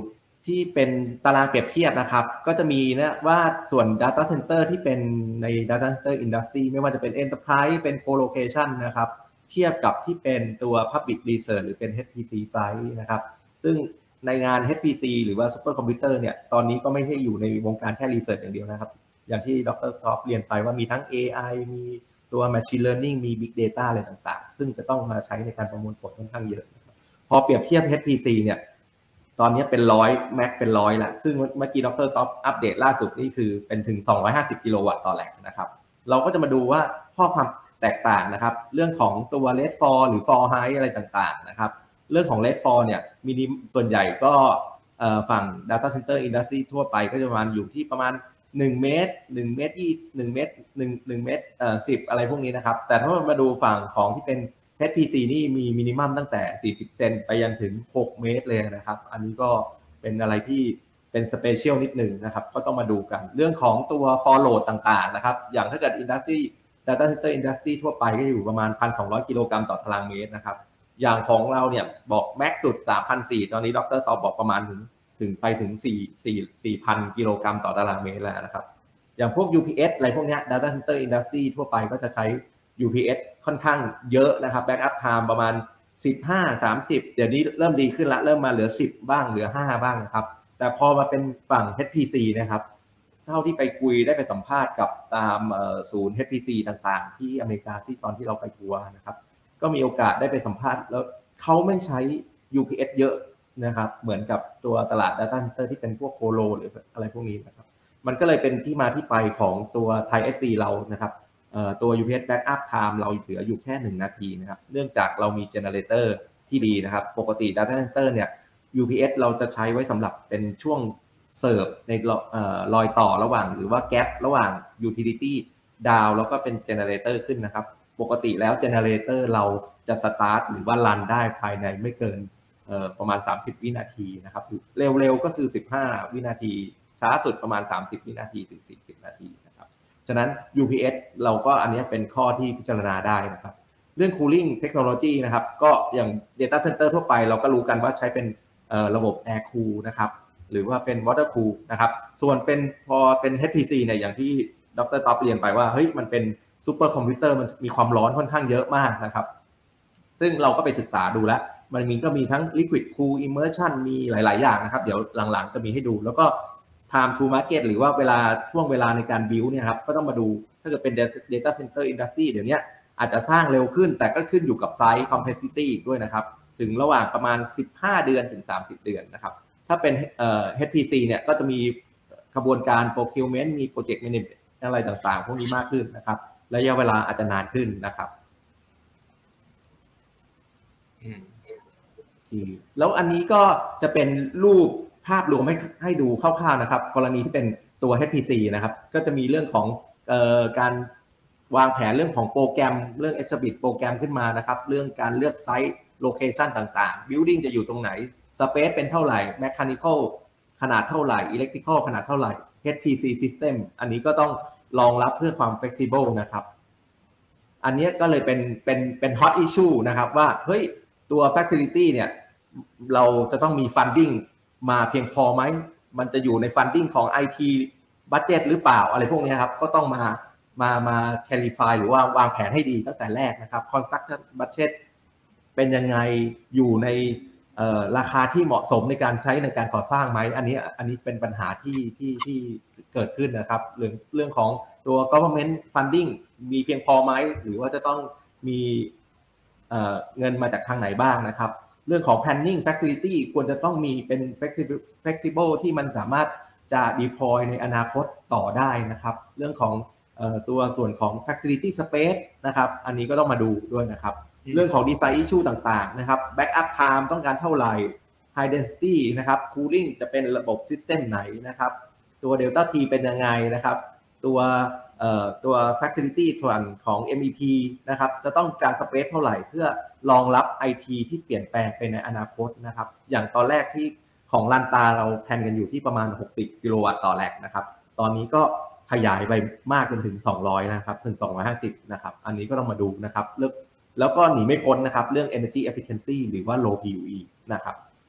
ที่เป็นตารางเปรียบเทียบนะครับก็จะมีนะว่าส่วน Data Center ที่เป็นใน Data Center Industry ไม่ว่าจะเป็น Enterprise เป็น Co-location นะครับเทียบกับที่เป็นตัว Public Research หรือเป็น เอช พี ซี Site นะครับซึ่งในงาน เอช พี ซี หรือว่า Super Computer เนี่ยตอนนี้ก็ไม่ใช่อยู่ในวงการแค่ Research อย่างเดียวนะครับอย่างที่ดร.ท็อปเรียนไปว่ามีทั้ง เอ ไอ มีตัว Machine Learning มี Big Data อะไรต่างๆซึ่งจะต้องมาใช้ในการประมวลผลค่อนข้างเยอะพอเปรียบเทียบ เอช พี ซี เนี่ยตอนนี้เป็นร้อยแม็กเป็นร้อยละซึ่งเมื่อกี้ดร.ท็อปอัปเดตล่าสุดนี่คือเป็นถึงสองร้อยห้าสิบกิโลวัตต์ต่อแหลกนะครับเราก็จะมาดูว่าข้อความแตกต่างนะครับเรื่องของตัว Red for หรือ for high อะไรต่างๆนะครับเรื่องของ Red for เนี่ยมินิส่วนใหญ่ก็ฝั่ง Data Center Industry ทั่วไปก็จะประมาณอยู่ที่ประมาณหนึ่งเมตรหนึ่งเมตรยี่สิบ หนึ่งเมตรหนึ่ง หนึ่งเมตรเอ่อสิบอะไรพวกนี้นะครับแต่ถ้ามาดูฝั่งของที่เป็น เอช พี ซี นี่มีมินิมัมตั้งแต่สี่สิบเซนไปยันถึงหกเมตรเลยนะครับอันนี้ก็เป็นอะไรที่เป็นสเปเชียลนิดหนึ่งนะครับก็ต้องมาดูกันเรื่องของตัว for load ต่างๆนะครับอย่างถ้าเกิด industry data center industry ทั่วไปก็อยู่ประมาณ หนึ่งพันสองร้อย กิโลกรัมต่อตารางเมตรนะครับอย่างของเราเนี่ยบอกแม็กสุด สามพันสี่ร้อย ตอนนี้ดร.ตอบบอกประมาณถึงถึงไปถึงสี่พัน กิโลกรัมต่อตารางเมตรแล้วนะครับอย่างพวก ยู พี เอส อะไรพวกนี้ data center industry ทั่วไปก็จะใช้ ยู พี เอส ค่อนข้างเยอะนะครับ backup time ประมาณสิบห้า สามสิบเดี๋ยวนี้เริ่มดีขึ้นละเริ่มมาเหลือสิบบ้างเหลือห้าบ้างนะครับแต่พอมาเป็นฝั่ง เอช พี ซี นะครับเท่าที่ไปคุยได้ไปสัมภาษณ์กับตามศูนย์ เอช พี ซี ต่างๆที่อเมริกาที่ตอนที่เราไปทัวร์นะครับก็มีโอกาสได้ไปสัมภาษณ์แล้วเขาไม่ใช้ ยู พี เอส เยอะนะครับเหมือนกับตัวตลาด data center ที่เป็นพวกโคโลหรืออะไรพวกนี้นะครับมันก็เลยเป็นที่มาที่ไปของตัว Thai เอส ซี เรานะครับตัว ยู พี เอส Backup Time เราเหลืออยู่แค่หนึ่งนาทีนะครับเนื่องจากเรามี Generator ที่ดีนะครับปกติ Data Center เนี่ย ยู พี เอส เราจะใช้ไว้สำหรับเป็นช่วงเสิร์ฟในรอยต่อระหว่างหรือว่าแกประหว่าง Utility ดาวแล้วก็เป็น Generator ขึ้นนะครับปกติแล้ว Generator เราจะ Start หรือว่า Run ได้ภายในไม่เกินประมาณสามสิบวินาทีนะครับเร็วๆก็คือสิบห้าวินาทีช้าสุดประมาณสามสิบวินาทีถึงสี่สิบนาทีนะครับฉะนั้น ยู พี เอส เราก็อันนี้เป็นข้อที่พิจารณาได้นะครับเรื่อง cooling technology นะครับก็อย่าง data center ทั่วไปเราก็รู้กันว่าใช้เป็นระบบ air cool นะครับหรือว่าเป็น water cool นะครับส่วนเป็นพอเป็น เอช พี ซี เนี่ยอย่างที่ดร.ท็อปเรียนไปว่าเฮ้ยมันเป็นซูเปอร์คอมพิวเตอร์มันมีความร้อนค่อนข้างเยอะมากนะครับซึ่งเราก็ไปศึกษาดูแล้วมันมีก็มีทั้ง liquid cool immersion มีหลายๆอย่างนะครับเดี๋ยวหลังๆจะมีให้ดูแล้วก็ time to market หรือว่าเวลาช่วงเวลาในการ build เนี่ยครับก็ต้องมาดูถ้าเกิดเป็น data center industry เดี๋ยวนี้อาจจะสร้างเร็วขึ้นแต่ก็ขึ้นอยู่กับ size complexity ด้วยนะครับถึงระหว่างประมาณสิบห้าเดือนถึงสามสิบเดือนนะครับถ้าเป็นเอ่อ เอช พี ซี เนี่ยก็จะมีกระบวนการ procurement มี project management อะไรต่างๆพวกนี้มากขึ้นนะครับระยะเวลาอาจจะนานขึ้นนะครับแล้วอันนี้ก็จะเป็นรูปภาพรวมให้ให้ดูคร่าวๆนะครับกรณีที่เป็นตัว เอช พี ซี นะครับก็จะมีเรื่องของเอ่อการวางแผนเรื่องของโปรแกรมเรื่อง Exhibit โปรแกรมขึ้นมานะครับเรื่องการเลือกไซต์โลเคชันต่างๆ Building จะอยู่ตรงไหน Space เป็นเท่าไหร่ Mechanical ขนาดเท่าไหร่ Electrical ขนาดเท่าไหร่ เอช พี ซี System อันนี้ก็ต้องรองรับเพื่อความ Flexible นะครับอันนี้ก็เลยเป็นเป็นเป็น Hot Issue นะครับว่าเฮ้ยตัว Facility เนี่ยเราจะต้องมี Funding มาเพียงพอไหมมันจะอยู่ใน Funding ของ ไอ ที Budget หรือเปล่าอะไรพวกนี้ครับก็ต้องมามามา clarify หรือว่าวางแผนให้ดีตั้งแต่แรกนะครับ construction budget เป็นยังไงอยู่ในราคาที่เหมาะสมในการใช้ในการก่อสร้างไหมอันนี้อันนี้เป็นปัญหาที่ที่ที่เกิดขึ้นนะครับเรื่องเรื่องของตัว government funding มีเพียงพอไหมหรือว่าจะต้องมีเงินมาจากทางไหนบ้างนะครับเรื่องของ planning facility ควรจะต้องมีเป็น flexible ที่มันสามารถจะ deploy ในอนาคตต่อได้นะครับเรื่องของตัวส่วนของ facility space นะครับอันนี้ก็ต้องมาดูด้วยนะครับเรื่องของ design issue ต่างๆนะครับ backup time ต้องการเท่าไหร่ high density นะครับ cooling จะเป็นระบบ system ไหนนะครับตัว delta T เป็นยังไงนะครับตัวตัว facility ส่วนของ เอ็ม อี พี นะครับจะต้องการ space เท่าไหร่เพื่อรองรับ ไอ ที ที่เปลี่ยนแปลงไปในอนาคตนะครับอย่างตอนแรกที่ของลันตาเราแพลนกันอยู่ที่ประมาณหกสิบกิโลวัตต์ต่อแร็กนะครับตอนนี้ก็ขยายไปมากจนถึงสองร้อยนะครับถึงสองร้อยห้าสิบนะครับอันนี้ก็ต้องมาดูนะครับเรื่องแล้วก็หนีไม่พ้นนะครับเรื่อง energy efficiency หรือว่า low พี ยู อี นะครับ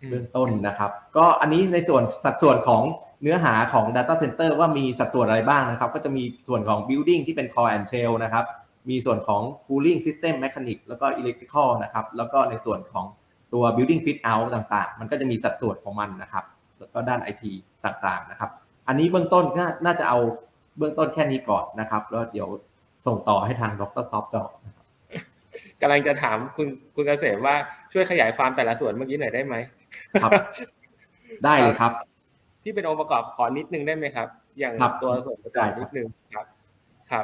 เบื้องต้นนะครับก็อันนี้ในส่วนสัดส่วนของเนื้อหาของ Data Center ว่ามีสัดส่วนอะไรบ้างนะครับก็จะมีส่วนของ Building ที่เป็น Core and Shell นะครับมีส่วนของ Cooling System Mechanic แล้วก็ Electrical นะครับแล้วก็ในส่วนของตัว Building Fit Out ต่างๆมันก็จะมีสัดส่วนของมันนะครับแล้วก็ด้าน ไอ ที ต่างๆนะครับอันนี้เบื้องต้นน่าจะเอาเบื้องต้นแค่นี้ก่อนนะครับแล้วเดี๋ยวส่งต่อให้ทางดร.ท็อปต่อนะครับกำลังจะถามคุณคุณเกษมว่าช่วยขยายความแต่ละส่วนเมื่อกี้หน่อยได้ไหมครับได้เลยครับที่เป็นองค์ประกอบขอนิดนึงได้ไหมครับอย่างตัวส่วนประกอบนิดนึงครับครับ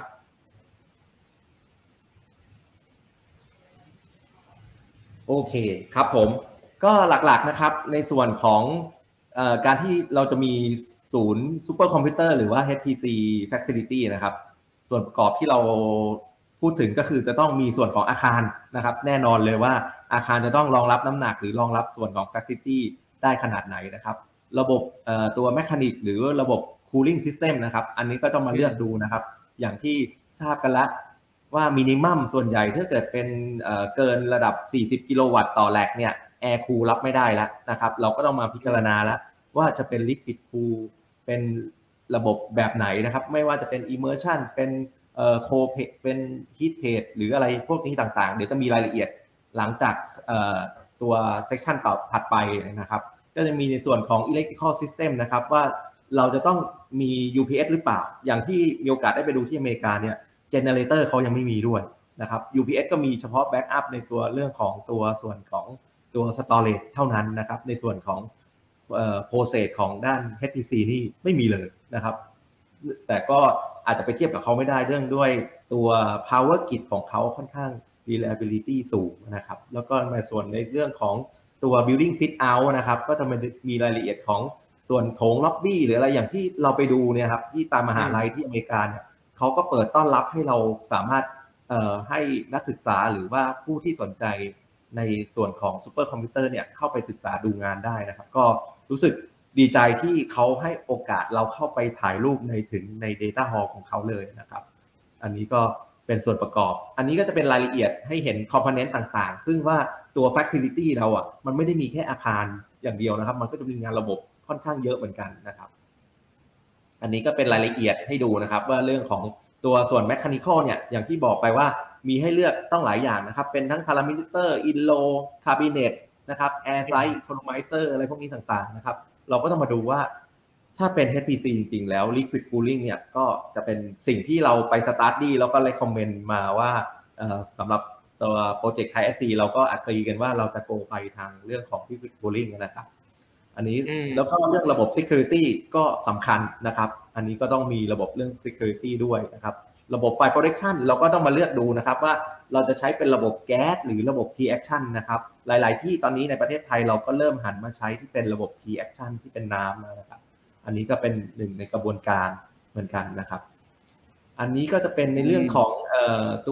โอเคครับผมก็หลักๆนะครับในส่วนของเอ่อการที่เราจะมีศูนย์ซูเปอร์คอมพิวเตอร์หรือว่า เอช พี ซี Facility นะครับส่วนประกอบที่เราพูดถึงก็คือจะต้องมีส่วนของอาคารนะครับแน่นอนเลยว่าอาคารจะต้องรองรับน้ำหนักหรือรองรับส่วนของ Facility ได้ขนาดไหนนะครับระบบเอ่อตัว Mechanic หรือระบบ Cooling System นะครับอันนี้ก็ต้องมาเลือกดูนะครับอย่างที่ทราบกันแล้วว่ามินิมัมส่วนใหญ่ถ้าเกิดเป็นเอ่อเกินระดับสี่สิบกิโลวัตต์ต่อแร็กเนี่ยแอร์คูลรับไม่ได้แล้วนะครับเราก็ต้องมาพิจารณาแล้วว่าจะเป็น Liquid Cool เป็นระบบแบบไหนนะครับไม่ว่าจะเป็น Immersion เป็นเอ่อ Cold เป็น Heat Page หรืออะไรพวกนี้ต่างๆเดี๋ยวจะมีรายละเอียดหลังจากเอ่อตัว section ต่อถัดไปนะครับก็จะมีในส่วนของ Electrical System นะครับว่าเราจะต้องมี ยู พี เอส หรือเปล่าอย่างที่มีโอกาสได้ไปดูที่อเมริกาเนี่ย Generator เขายังไม่มีด้วยนะครับ ยู พี เอส ก็มีเฉพาะ Backup ในตัวเรื่องของตัวส่วนของตัว Storage เท่านั้นนะครับในส่วนของเอ่อ process ของด้าน เอช พี ซี นี่ไม่มีเลยนะครับแต่ก็อาจจะไปเทียบกับเขาไม่ได้เรื่องด้วยตัว power grid ของเขาค่อนข้าง reliability สูงนะครับแล้วก็ในส่วนในเรื่องของตัว building fit out นะครับก็จะมีรายละเอียดของส่วนโถงล็อบบี้หรืออะไรอย่างที่เราไปดูเนี่ยครับที่ตามมหาลัยที่อเมริกาเนี่ยเขาก็เปิดต้อนรับให้เราสามารถเอ่อให้นักศึกษาหรือว่าผู้ที่สนใจในส่วนของซูเปอร์คอมพิวเตอร์เนี่ยเข้าไปศึกษาดูงานได้นะครับก็รู้สึกดีใจที่เขาให้โอกาสเราเข้าไปถ่ายรูปในถึงใน Data Hall ของเขาเลยนะครับอันนี้ก็เป็นส่วนประกอบอันนี้ก็จะเป็นรายละเอียดให้เห็น component ต่างๆซึ่งว่าตัว facility เราอ่ะมันไม่ได้มีแค่อาคารอย่างเดียวนะครับมันก็จะมีงานระบบค่อนข้างเยอะเหมือนกันนะครับอันนี้ก็เป็นรายละเอียดให้ดูนะครับว่าเรื่องของตัวส่วน mechanical เนี่ยอย่างที่บอกไปว่ามีให้เลือกต้องหลายอย่างนะครับเป็นทั้ง parameter inload cabinet นะครับ air side economizer อะไรพวกนี้ต่างๆนะครับเราก็ต้องมาดูว่าถ้าเป็น เอช พี ซี จริงๆแล้ว liquid cooling เนี่ยก็จะเป็นสิ่งที่เราไป study แล้วก็ recommend มาว่าสำหรับตัวโปรเจกต์ Thai เอส ซี เราก็อักรีกันว่าเราจะโกไปทางเรื่องของ liquid cooling นะครับอันนี้แล้วก็เรื่องระบบ security ก็สำคัญนะครับอันนี้ก็ต้องมีระบบเรื่อง security ด้วยนะครับระบบ fire protection เราก็ต้องมาเลือกดูนะครับว่าเราจะใช้เป็นระบบแก๊สหรือระบบ T-action นะครับหลายๆที่ตอนนี้ในประเทศไทยเราก็เริ่มหันมาใช้ที่เป็นระบบ T-action ที่เป็นน้ำนะครับอันนี้ก็เป็นหนึ่งในกระบวนการเหมือนกันนะครับอันนี้ก็จะเป็นในเรื่องของเอ่อตัว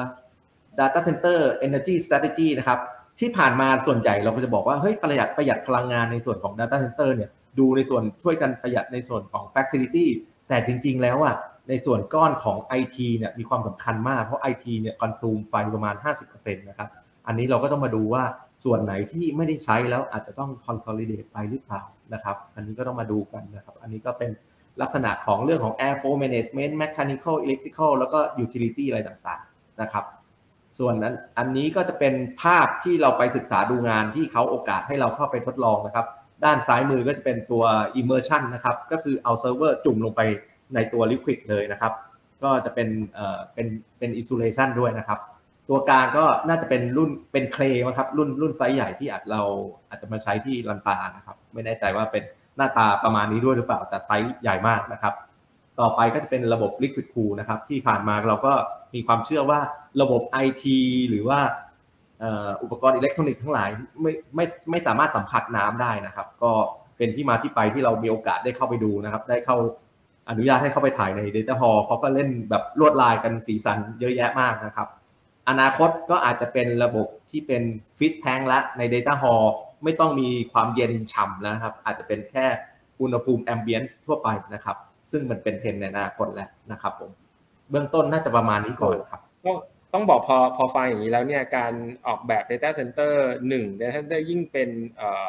data center energy strategy นะครับที่ผ่านมาส่วนใหญ่เราก็จะบอกว่าเฮ้ยประหยัดประหยัดพลังงานในส่วนของ data center เนี่ยดูในส่วนช่วยกันประหยัดในส่วนของ facility แต่จริงๆแล้วอ่ะในส่วนก้อนของ ไอ ที เนี่ยมีความสำคัญมากเพราะ ไอ ที เนี่ยคอนซูมไฟประมาณ ห้าสิบเปอร์เซ็นต์ นะครับอันนี้เราก็ต้องมาดูว่าส่วนไหนที่ไม่ได้ใช้แล้วอาจจะต้อง consolidate ไปหรือเปล่านะครับอันนี้ก็ต้องมาดูกันนะครับอันนี้ก็เป็นลักษณะของเรื่องของ air flow management mechanical electrical แล้วก็ utility อะไรต่างๆนะครับส่วนนั้นอันนี้ก็จะเป็นภาพที่เราไปศึกษาดูงานที่เขาโอกาสให้เราเข้าไปทดลองนะครับด้านซ้ายมือก็จะเป็นตัว immersion นะครับก็คือเอาเซิร์ฟเวอร์จุ่มลงไปในตัว liquid เลยนะครับก็จะเป็นเอ่อเป็นเป็น insulation ด้วยนะครับตัวกลางก็น่าจะเป็นรุ่นเป็นเคลย์นะครับรุ่นรุ่นไซส์ใหญ่ที่อาจเราอาจจะมาใช้ที่ลันตานะครับไม่แน่ใจว่าเป็นหน้าตาประมาณนี้ด้วยหรือเปล่าแต่ไซส์ใหญ่มากนะครับต่อไปก็จะเป็นระบบ liquid cool นะครับที่ผ่านมาเราก็มีความเชื่อว่าระบบ ไอ ที หรือว่าอุปกรณ์อิเล็กทรอนิกส์ทั้งหลายไม่ไม่ไม่สามารถสัมผัสน้ำได้นะครับก็เป็นที่มาที่ไปที่เรามีโอกาสได้เข้าไปดูนะครับได้เข้าอนุญาตให้เข้าไปถ่ายใน Data Hall เขาก็เล่นแบบลวดลายกันสีสันเยอะแยะมากนะครับอนาคตก็อาจจะเป็นระบบที่เป็น Fish Tank และใน Data Hall ไม่ต้องมีความเย็นฉ่ำแล้วครับอาจจะเป็นแค่อุณหภูมิแอมเบียนต์ทั่วไปนะครับซึ่งมันเป็นเทรนด์ในอนาคตแล้วนะครับผมเบื้องต้นน่าจะประมาณนี้ก่อนครับต้องต้องบอกพอพอฟังอย่างนี้แล้วเนี่ยการออกแบบ Data Center หนึ่ง Data Center ยิ่งเป็นเอ่อ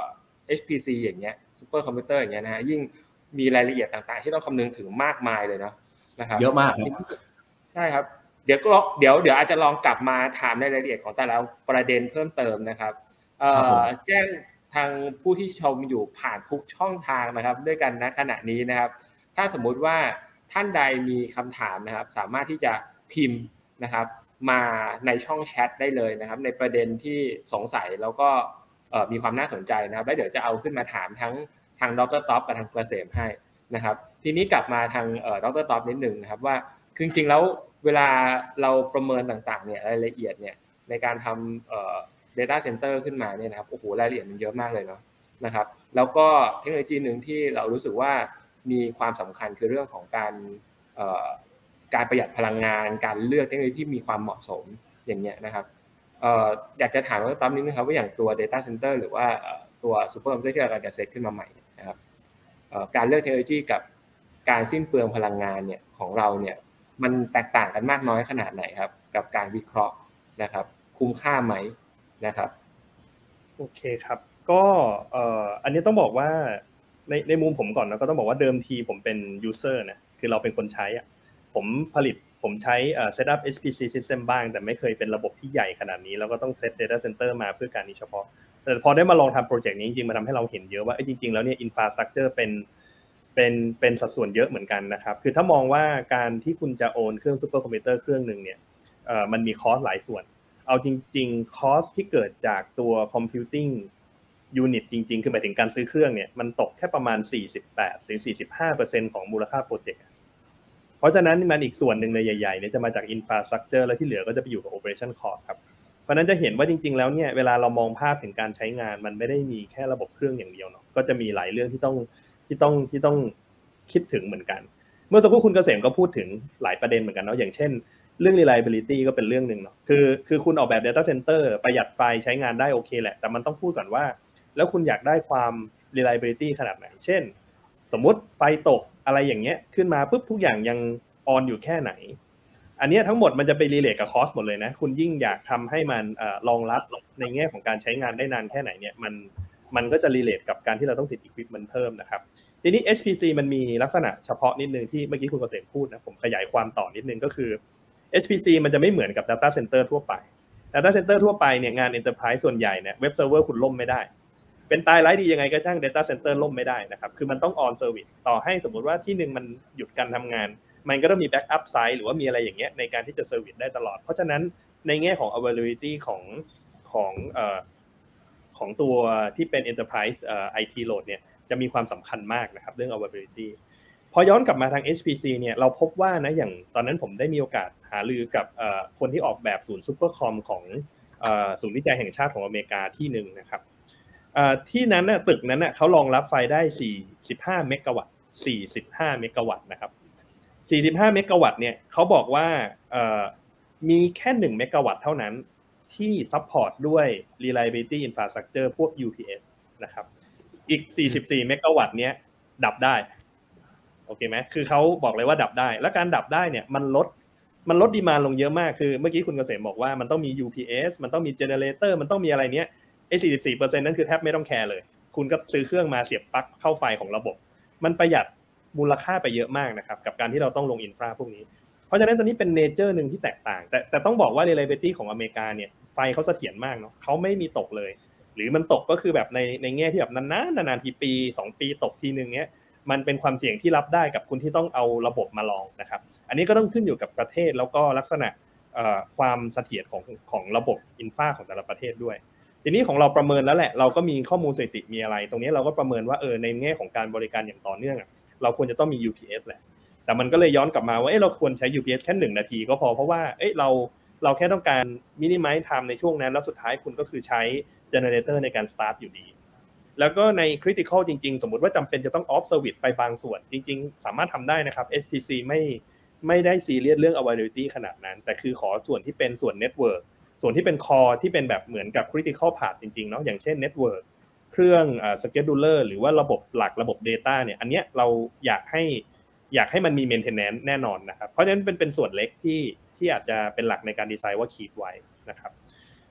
เอช พี ซี อย่างเงี้ยซุปเปอร์คอมพิวเตอร์อย่างเงี้ยนะฮะยิ่งมีรายละเอียดต่างๆที่ต้องคำนึงถึงมากมายเลยเนาะนะครับเยอะมากครับใช่ครับเดี๋ยวก็เดี๋ยวเดี๋ยวอาจจะลองกลับมาถามในรายละเอียดของแต่ละประเด็นเพิ่มเติมนะครับเอ่อแจ้งทางผู้ที่ชมอยู่ผ่านทุกช่องทางนะครับด้วยกันณขณะนี้นะครับถ้าสมมุติว่าท่านใดมีคำถามนะครับสามารถที่จะพิมพ์นะครับมาในช่องแชทได้เลยนะครับในประเด็นที่สงสัยแล้วก็มีความน่าสนใจนะครับแล้วเดี๋ยวจะเอาขึ้นมาถามทั้งทางดร.ท็อปกับทางเกษมให้นะครับทีนี้กลับมาทางดร.ท็อปนิดนึงนะครับว่าคือจริงๆแล้วเวลาเราประเมินต่างๆเนี่ยรายละเอียดเนี่ยในการทำเอ่อ data center ขึ้นมาเนี่ยนะครับโอ้โหรายละเอียดมันเยอะมากเลยเนาะนะครับแล้วก็เทคโนโลยีนึงที่เรารู้สึกว่ามีความสำคัญคือเรื่องของการเอ่อการประหยัดพลังงานการเลือกเทคโนโลยีที่มีความเหมาะสมอย่างเงี้ยนะครับเอ่ออยากจะถามว่าตอนนี้นะครับว่าอย่างตัว data center หรือว่าตัว super computer ที่เรากำลังจะเซตขึ้นมาใหม่นะครับเอ่อการเลือกเทคโนโลยีกับการสิ้นเปลืองพลังงานเนี่ยของเราเนี่ยมันแตกต่างกันมากน้อยขนาดไหนครับกับการวิเคราะห์นะครับคุ้มค่าไหมนะครับโอเคครับก็เอ่ออันนี้ต้องบอกว่าในในมุมผมก่อนนะก็ต้องบอกว่าเดิมทีผมเป็น user นะคือเราเป็นคนใช้อ่ะผมผลิตผมใช้เอ่อ set up เอช พี ซี system บ้างแต่ไม่เคยเป็นระบบที่ใหญ่ขนาดนี้แล้วก็ต้อง set data center มาเพื่อการนี้เฉพาะแต่พอได้มาลองทำโปรเจกต์นี้จริงๆมันทำให้เราเห็นเยอะว่าจริงๆแล้วเนี่ย infrastructure เป็นเป็นเป็นสัดส่วนเยอะเหมือนกันนะครับคือถ้ามองว่าการที่คุณจะโอนเครื่องซูเปอร์คอมพิวเตอร์เครื่องนึงเนี่ยเอ่อมันมีคอสหลายส่วนเอาจริงๆคอสที่เกิดจากตัว computing unit จริงๆคือหมายถึงการซื้อเครื่องเนี่ยมันตกแค่ประมาณสี่สิบแปดถึงสี่สิบห้าเปอร์เซ็นต์ ของมูลค่าโปรเจกต์เพราะฉะนั้นมันอีกส่วนหนึ่งเลยใหญ่ๆเนี่ยจะมาจาก infrastructure แล้วที่เหลือก็จะไปอยู่กับ operation cost ครับเพราะนั้นจะเห็นว่าจริงๆแล้วเนี่ยเวลาเรามองภาพถึงการใช้งานมันไม่ได้มีแค่ระบบเครื่องอย่างเดียวเนาะก็จะมีหลายเรื่องที่ต้องที่ต้องที่ต้องคิดถึงเหมือนกันเมื่อสักครู่คุณเกษมก็พูดถึงหลายประเด็นเหมือนกันเนาะอย่างเช่นเรื่อง reliability ก็เป็นเรื่องนึงเนาะคือคือคุณออกแบบ data center ประหยัดไฟใช้งานได้โอเคแหละแต่มันต้องพูดก่อนว่าแล้วคุณอยากได้ความ reliability ขนาดไหนเช่นสมมุติไฟตกอะไรอย่างเงี้ยขึ้นมาปุ๊บทุกอย่างยังออนอยู่แค่ไหนอันนี้ทั้งหมดมันจะไปรีเลทกับคอสหมดเลยนะคุณยิ่งอยากทำให้มันเอ่อรองรับในแง่ของการใช้งานได้นานแค่ไหนเนี่ยมันมันก็จะรีเลทกับการที่เราต้องติด equipment เพิ่มนะครับทีนี้ เอช พี ซี มันมีลักษณะเฉพาะนิดนึงที่เมื่อกี้คุณเกษมพูดนะผมขยายความต่อนิดนึงก็คือ เอช พี ซี มันจะไม่เหมือนกับ data center ทั่วไป data center ทั่วไปเนี่ยงาน enterprise ส่วนใหญ่เนี่ยเว็บเซิร์ฟเวอร์คุณล่มไม่ได้เป็นตายร้ายดียังไงก็ช่าง data center ล่มไม่ได้นะครับคือมันต้อง on service ต่อให้สมมุติว่าที่นึงมันหยุดการทำงานมันก็ต้องมี backup site หรือว่ามีอะไรอย่างเงี้ยในการที่จะ service ได้ตลอดเพราะฉะนั้นในแง่ของ availability ของของเอ่อของตัวที่เป็น enterprise เอ่อ ไอ ที load เนี่ยจะมีความสำคัญมากนะครับเรื่อง availability พอย้อนกลับมาทาง เอช พี ซี เนี่ยเราพบว่านะอย่างตอนนั้นผมได้มีโอกาสหารือกับคนที่ออกแบบศูนย์ซุปเปอร์คอมของศูนย์วิจัยแห่งชาติของอเมริกาที่นึงนะครับที่นั้นน่ะตึกนั้นน่ะเขารองรับไฟได้สี่สิบห้าเมกะวัตต์สี่สิบห้าเมกะวัตต์นะครับสี่สิบห้าเมกะวัตต์เนี่ยเขาบอกว่ามีแค่หนึ่งเมกะวัตต์เท่านั้นที่ซัพพอร์ตด้วย reliability infrastructure พวก ยู พี เอส นะครับอีกสี่สิบสี่เมกะวัตต์เนี้ยดับได้โอเคไหมคือเขาบอกเลยว่าดับได้และการดับได้เนี่ยมันลดมันลดดีมานด์ลงเยอะมากคือเมื่อกี้คุณเกษมบอกว่ามันต้องมี ยู พี เอส มันต้องมีเจเนเรเตอร์มันต้องมีอะไรเนี้ยไอ้ สี่สิบสี่เปอร์เซ็นต์ นั่นคือแทบไม่ต้องแคร์เลยคุณก็ซื้อเครื่องมาเสียบปลั๊กเข้าไฟของระบบมันประหยัดมูลค่าไปเยอะมากนะครับกับการที่เราต้องลงอินฟราพวกนี้เพราะฉะนั้นตอนนี้เป็นเนเจอร์นึงที่แตกต่างแต่แต่ต้องบอกว่า reliability ของอเมริกาเนี่ยไฟเขาเสถียรมากเนาะเขาไม่มีตกเลยหรือมันตกก็คือแบบในในแง่ที่แบบนานๆนานๆทีปีสองปีตกทีนึงเนี้ยมันเป็นความเสี่ยงที่รับได้กับคุณที่ต้องเอาระบบมาลองนะครับอันนี้ก็ต้องขึ้นอยู่กับประเทศแล้วก็ลักษณะความเสถียรของของระบบอินฟราของแต่ละประเทศด้วยทีนี้ของเราประเมินแล้วแหละเราก็มีข้อมูลสถิติมีอะไรตรงนี้เราก็ประเมินว่าเออในแง่ของการบริการอย่างต่อเนื่องเราควรจะต้องมี ยู พี เอส แหละแต่มันก็เลยย้อนกลับมาว่าเอ้เราควรใช้ ยู พี เอส แค่หนึ่งนาทีก็พอเพราะว่าเอ้เราเราแค่ต้องการ minimize time ในช่วงนั้นแล้วสุดท้ายคุณก็คือใช้ generator ในการ start อยู่ดีแล้วก็ใน critical จริงๆสมมุติว่าจำเป็นจะต้อง off service ไปบางส่วนจริงๆสามารถทำได้นะครับ เอช พี ซี ไม่ไม่ได้ซีเรียสเรื่อง availability ขนาดนั้นแต่คือขอส่วนที่เป็นส่วน network ส่วนที่เป็น core ที่เป็นแบบเหมือนกับ critical part จริงๆเนาะอย่างเช่น network เครื่องอ่า scheduler หรือว่าระบบหลักระบบ data เนี่ยอันเนี้ยเราอยากให้อยากให้มันมี maintenance แน่นอนนะครับเพราะฉะนั้นเป็นเป็นส่วนเล็กที่ที่อาจจะเป็นหลักในการดีไซน์ว่า keep ไว้นะครับ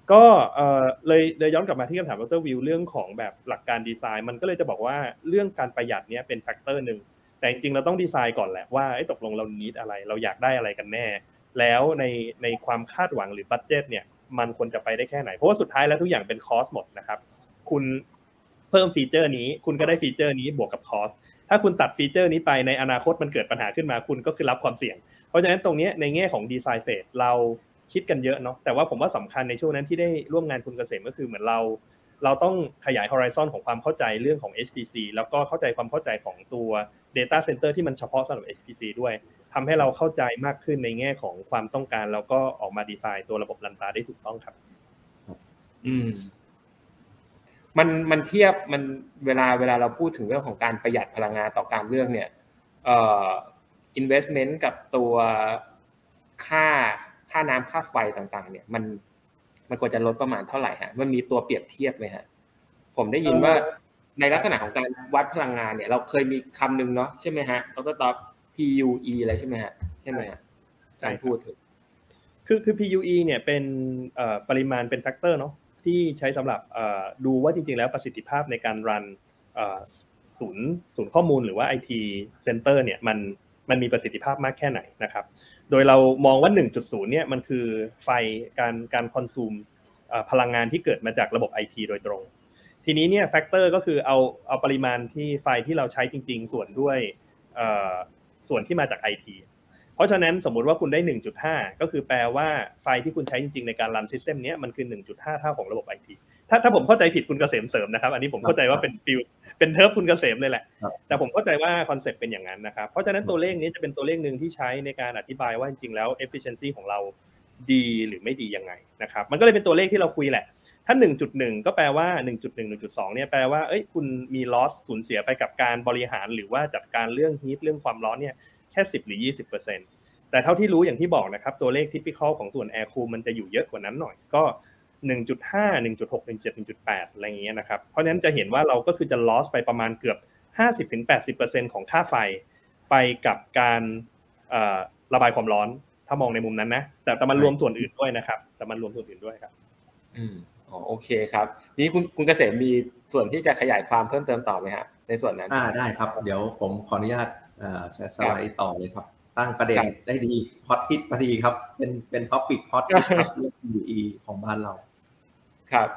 ก็เอ่อเลยเลยย้อนกลับมาที่คำถามดร.วิวเรื่องของแบบหลักการดีไซน์มันก็เลยจะบอกว่าเรื่องการประหยัดเนี่ยเป็นแฟกเตอร์นึงแต่จริงๆเราต้องดีไซน์ก่อนแหละว่าตกลงเรา need อะไรเราอยากได้อะไรกันแน่แล้วในในความคาดหวังหรือบัดเจ็ตเนี่ยมันควรจะไปได้แค่ไหนเพราะว่าสุดท้ายแล้วทุกอย่างเป็นคอสหมดนะครับคุณเพิ่มฟีเจอร์นี้คุณก็ได้ฟีเจอร์นี้บวกกับคอสถ้าคุณตัดฟีเจอร์นี้ไปในอนาคตมันเกิดปัญหาขึ้นมาคุณก็คือรับความเสี่ยงเพราะฉะนั้นตรงนี้ในแง่ของดีไซน์เฟสเราคิดกันเยอะเนาะแต่ว่าผมว่าสำคัญในช่วงนั้นที่ได้ร่วมงานคุณเกษมก็คือเหมือนเราเราต้องขยาย horizon ของความเข้าใจเรื่องของ เอช พี ซี แล้วก็เข้าใจความเข้าใจของตัว data center ที่มันเฉพาะสำหรับ เอช พี ซี ด้วยทำให้เราเข้าใจมากขึ้นในแง่ของความต้องการแล้วก็ออกมาดีไซน์ตัวระบบรันตาได้ถูกต้องครับอืมมันมันเทียบมันเวลาเวลาเราพูดถึงเรื่องของการประหยัดพลังงานต่อการเรื่องเนี่ยเอ่อ investment กับตัวค่าค่าน้ำค่าไฟต่างๆเนี่ยมันมันควรจะลดประมาณเท่าไหร่ฮะมันมีตัวเปรียบเทียบไหมฮะผมได้ยินว่าในลักษณะของการวัดพลังงานเนี่ยเราเคยมีคำหนึ่งเนาะใช่ไหมฮะดร.ต๊อบ พี ยู อี อะไรใช่ไหมฮะใช่ไหมฮะใช่พูดถึงคือคือ พี ยู อี เนี่ยเป็นเอ่อปริมาณเป็นแฟกเตอร์เนาะที่ใช้สำหรับเอ่อดูว่าจริงๆแล้วประสิทธิภาพในการรันเอ่อศูนย์ศูนย์ข้อมูลหรือว่า ไอ ที Center เนี่ยมันมันมีประสิทธิภาพมากแค่ไหนนะครับโดยเรามองว่า หนึ่งจุดศูนย์ เนี่ยมันคือไฟการการคอนซูมเอ่อพลังงานที่เกิดมาจากระบบ ไอ ที โดยตรงทีนี้เนี่ยแฟกเตอร์ก็คือเอาเอาปริมาณที่ไฟที่เราใช้จริงๆส่วนด้วยเอ่อส่วนที่มาจาก ไอ ที เพราะฉะนั้นสมมุติว่าคุณได้ หนึ่งจุดห้า ก็คือแปลว่าไฟที่คุณใช้จริงๆในการรันซิสเต็มนี้มันคือ หนึ่งจุดห้า เท่าของระบบ ไอ ที ถ้าถ้าผมเข้าใจผิดคุณเกษมเสริมนะครับอันนี้ผมเข้าใจว่าเป็นฟิลเป็นเทิร์ฟคุณเกษมเลยแหละแต่ผมเข้าใจว่าคอนเซ็ปต์เป็นอย่างนั้นนะครับเพราะฉะนั้นตัวเลขนี้จะเป็นตัวเลขนึงที่ใช้ในการอธิบายว่าจริงๆแล้ว efficiency ของเราดีหรือไม่ดียังไงนะครับมันก็เลยเป็นตัวเลขที่เราคุยแหละถ้า หนึ่งจุดหนึ่ง ก็แปลว่า หนึ่งจุดหนึ่ง หนึ่งจุดสอง เนี่ยแปลว่าเอ้ยคุณมี loss สูญเสียไปกับการบริหารหรือว่าจัดการเรื่อง heat เรื่องความร้อนเนี่ยแค่สิบหรือ ยี่สิบเปอร์เซ็นต์แต่เท่าที่รู้อย่างที่บอกนะครับตัวเลข typical ของส่วน air cool มันจะอยู่เยอะกว่านั้นหน่อยก็ หนึ่งจุดห้า หนึ่งจุดหก หนึ่งจุดเจ็ด หนึ่งจุดแปด อะไรอย่างเงี้ยนะครับเพราะฉะนั้นจะเห็นว่าเราก็คือจะ loss ไปประมาณเกือบ ห้าสิบถึงแปดสิบเปอร์เซ็นต์ ของค่าไฟไปกับการเอ่อระบายความร้อนถ้ามองในมุมนั้นนะแต่แต่มันรวมส่วนอื่นด้วยนะครับแต่มันรวมส่วนอื่นด้วยครับอืมอ๋อโอเคครับนี่คุณคุณเกษมมีส่วนที่จะขยายความเพิ่มเติมต่อไหมฮะในส่วนนั้นอ่าได้ครับเดี๋ยวผมขออนุญาตเอ่อแชร์สไลด์ต่อเลยครับตั้งประเด็นได้ดีฮอตฮิตพอดีครับเป็นเป็นท็อปิกฮอตฮิตครับเรื่อง พี ยู อี ของบ้านเราครับ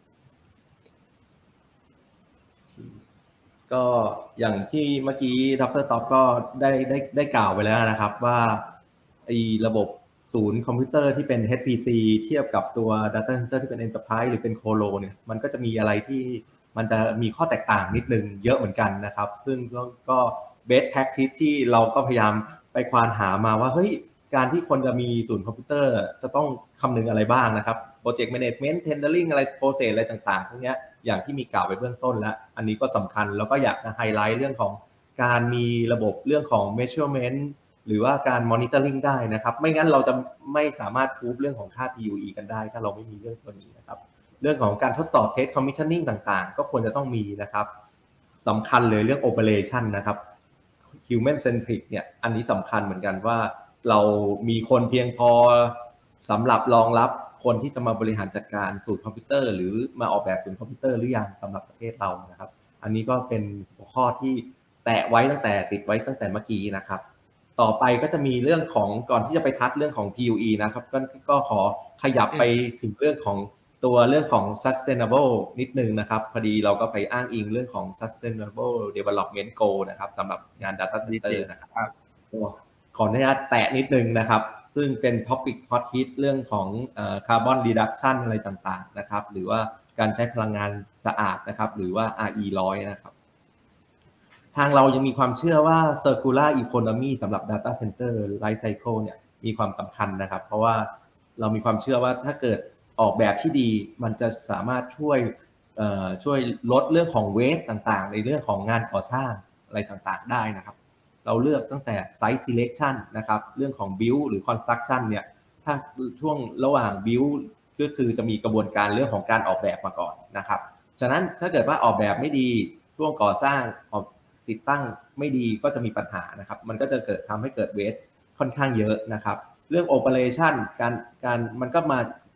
ก็อย่างที่เมื่อกี้ดร.ต๊อบก็ได้ได้ได้กล่าวไปแล้วนะครับว่าไอ้ระบบศูนย์คอมพิวเตอร์ที่เป็น เอช พี ซี เทียบกับตัว Data Center ที่เป็น Enterprise หรือเป็น Colo เนี่ยมันก็จะมีอะไรที่มันจะมีข้อแตกต่างนิดนึงเยอะเหมือนกันนะครับซึ่งก็ best practice ที่เราก็พยายามไปควานหามาว่าเฮ้ยการที่คนจะมีศูนย์คอมพิวเตอร์จะต้องคำนึงอะไรบ้างนะครับ Project Management Tendering อะไร Process อะไรต่างๆพวกนี้อย่างที่มีกล่าวไปเบื้องต้นแล้วอันนี้ก็สำคัญแล้วก็อยากจะไฮไลท์เรื่องของการมีระบบเรื่องของ measurement หรือว่าการ monitoring ได้นะครับไม่งั้นเราจะไม่สามารถพูดเรื่องของค่า พี ยู อี กันได้ถ้าเราไม่มีเรื่องตัวนี้นะครับเรื่องของการทดสอบ test commissioning ต่างๆก็ควรจะต้องมีนะครับสำคัญเลยเรื่อง operation นะครับ human centric เนี่ยอันนี้สำคัญเหมือนกันว่าเรามีคนเพียงพอสำหรับรองรับคนที่จะมาบริหารจัดการศูนย์คอมพิวเตอร์หรือมาออกแบบศูนย์คอมพิวเตอร์หรือยังสำหรับประเทศเรานะครับอันนี้ก็เป็นหัวข้อที่แตะไว้ตั้งแต่ติดไว้ตั้งแต่เมื่อกี้นะครับต่อไปก็จะมีเรื่องของก่อนที่จะไปทัดเรื่องของ พี ยู อี นะครับก็ก็ขอขยับไปถึงเรื่องของตัวเรื่องของ sustainable นิดนึงนะครับพอดีเราก็ไปอ้างอิงเรื่องของ sustainable development goal นะครับสำหรับงาน data center นะครับขออนุญาตแตะนิดนึงนะครับซึ่งเป็นท็อปิกฮอตฮิตเรื่องของคาร์บอนรีดักชันอะไรต่างๆนะครับหรือว่าการใช้พลังงานสะอาดนะครับหรือว่า อาร์ อี หนึ่งร้อยนะครับทางเรายังมีความเชื่อว่า circular economy สำหรับ data center life cycle เนี่ยมีความสำคัญนะครับเพราะว่าเรามีความเชื่อว่าถ้าเกิดออกแบบที่ดีมันจะสามารถช่วยช่วยลดเรื่องของเวสต์ต่างๆในเรื่องของงานก่อสร้างอะไรต่างๆได้นะครับเราเลือกตั้งแต่ site selection นะครับเรื่องของ build หรือ construction เนี่ยถ้าช่วงระหว่าง build ก็คือจะมีกระบวนการเรื่องของการออกแบบมาก่อนนะครับฉะนั้นถ้าเกิดว่าออกแบบไม่ดีช่วงก่อสร้างออกติดตั้งไม่ดีก็จะมีปัญหานะครับมันก็จะเกิดทำให้เกิดเวสค่อนข้างเยอะนะครับเรื่อง operation การการมันก็มา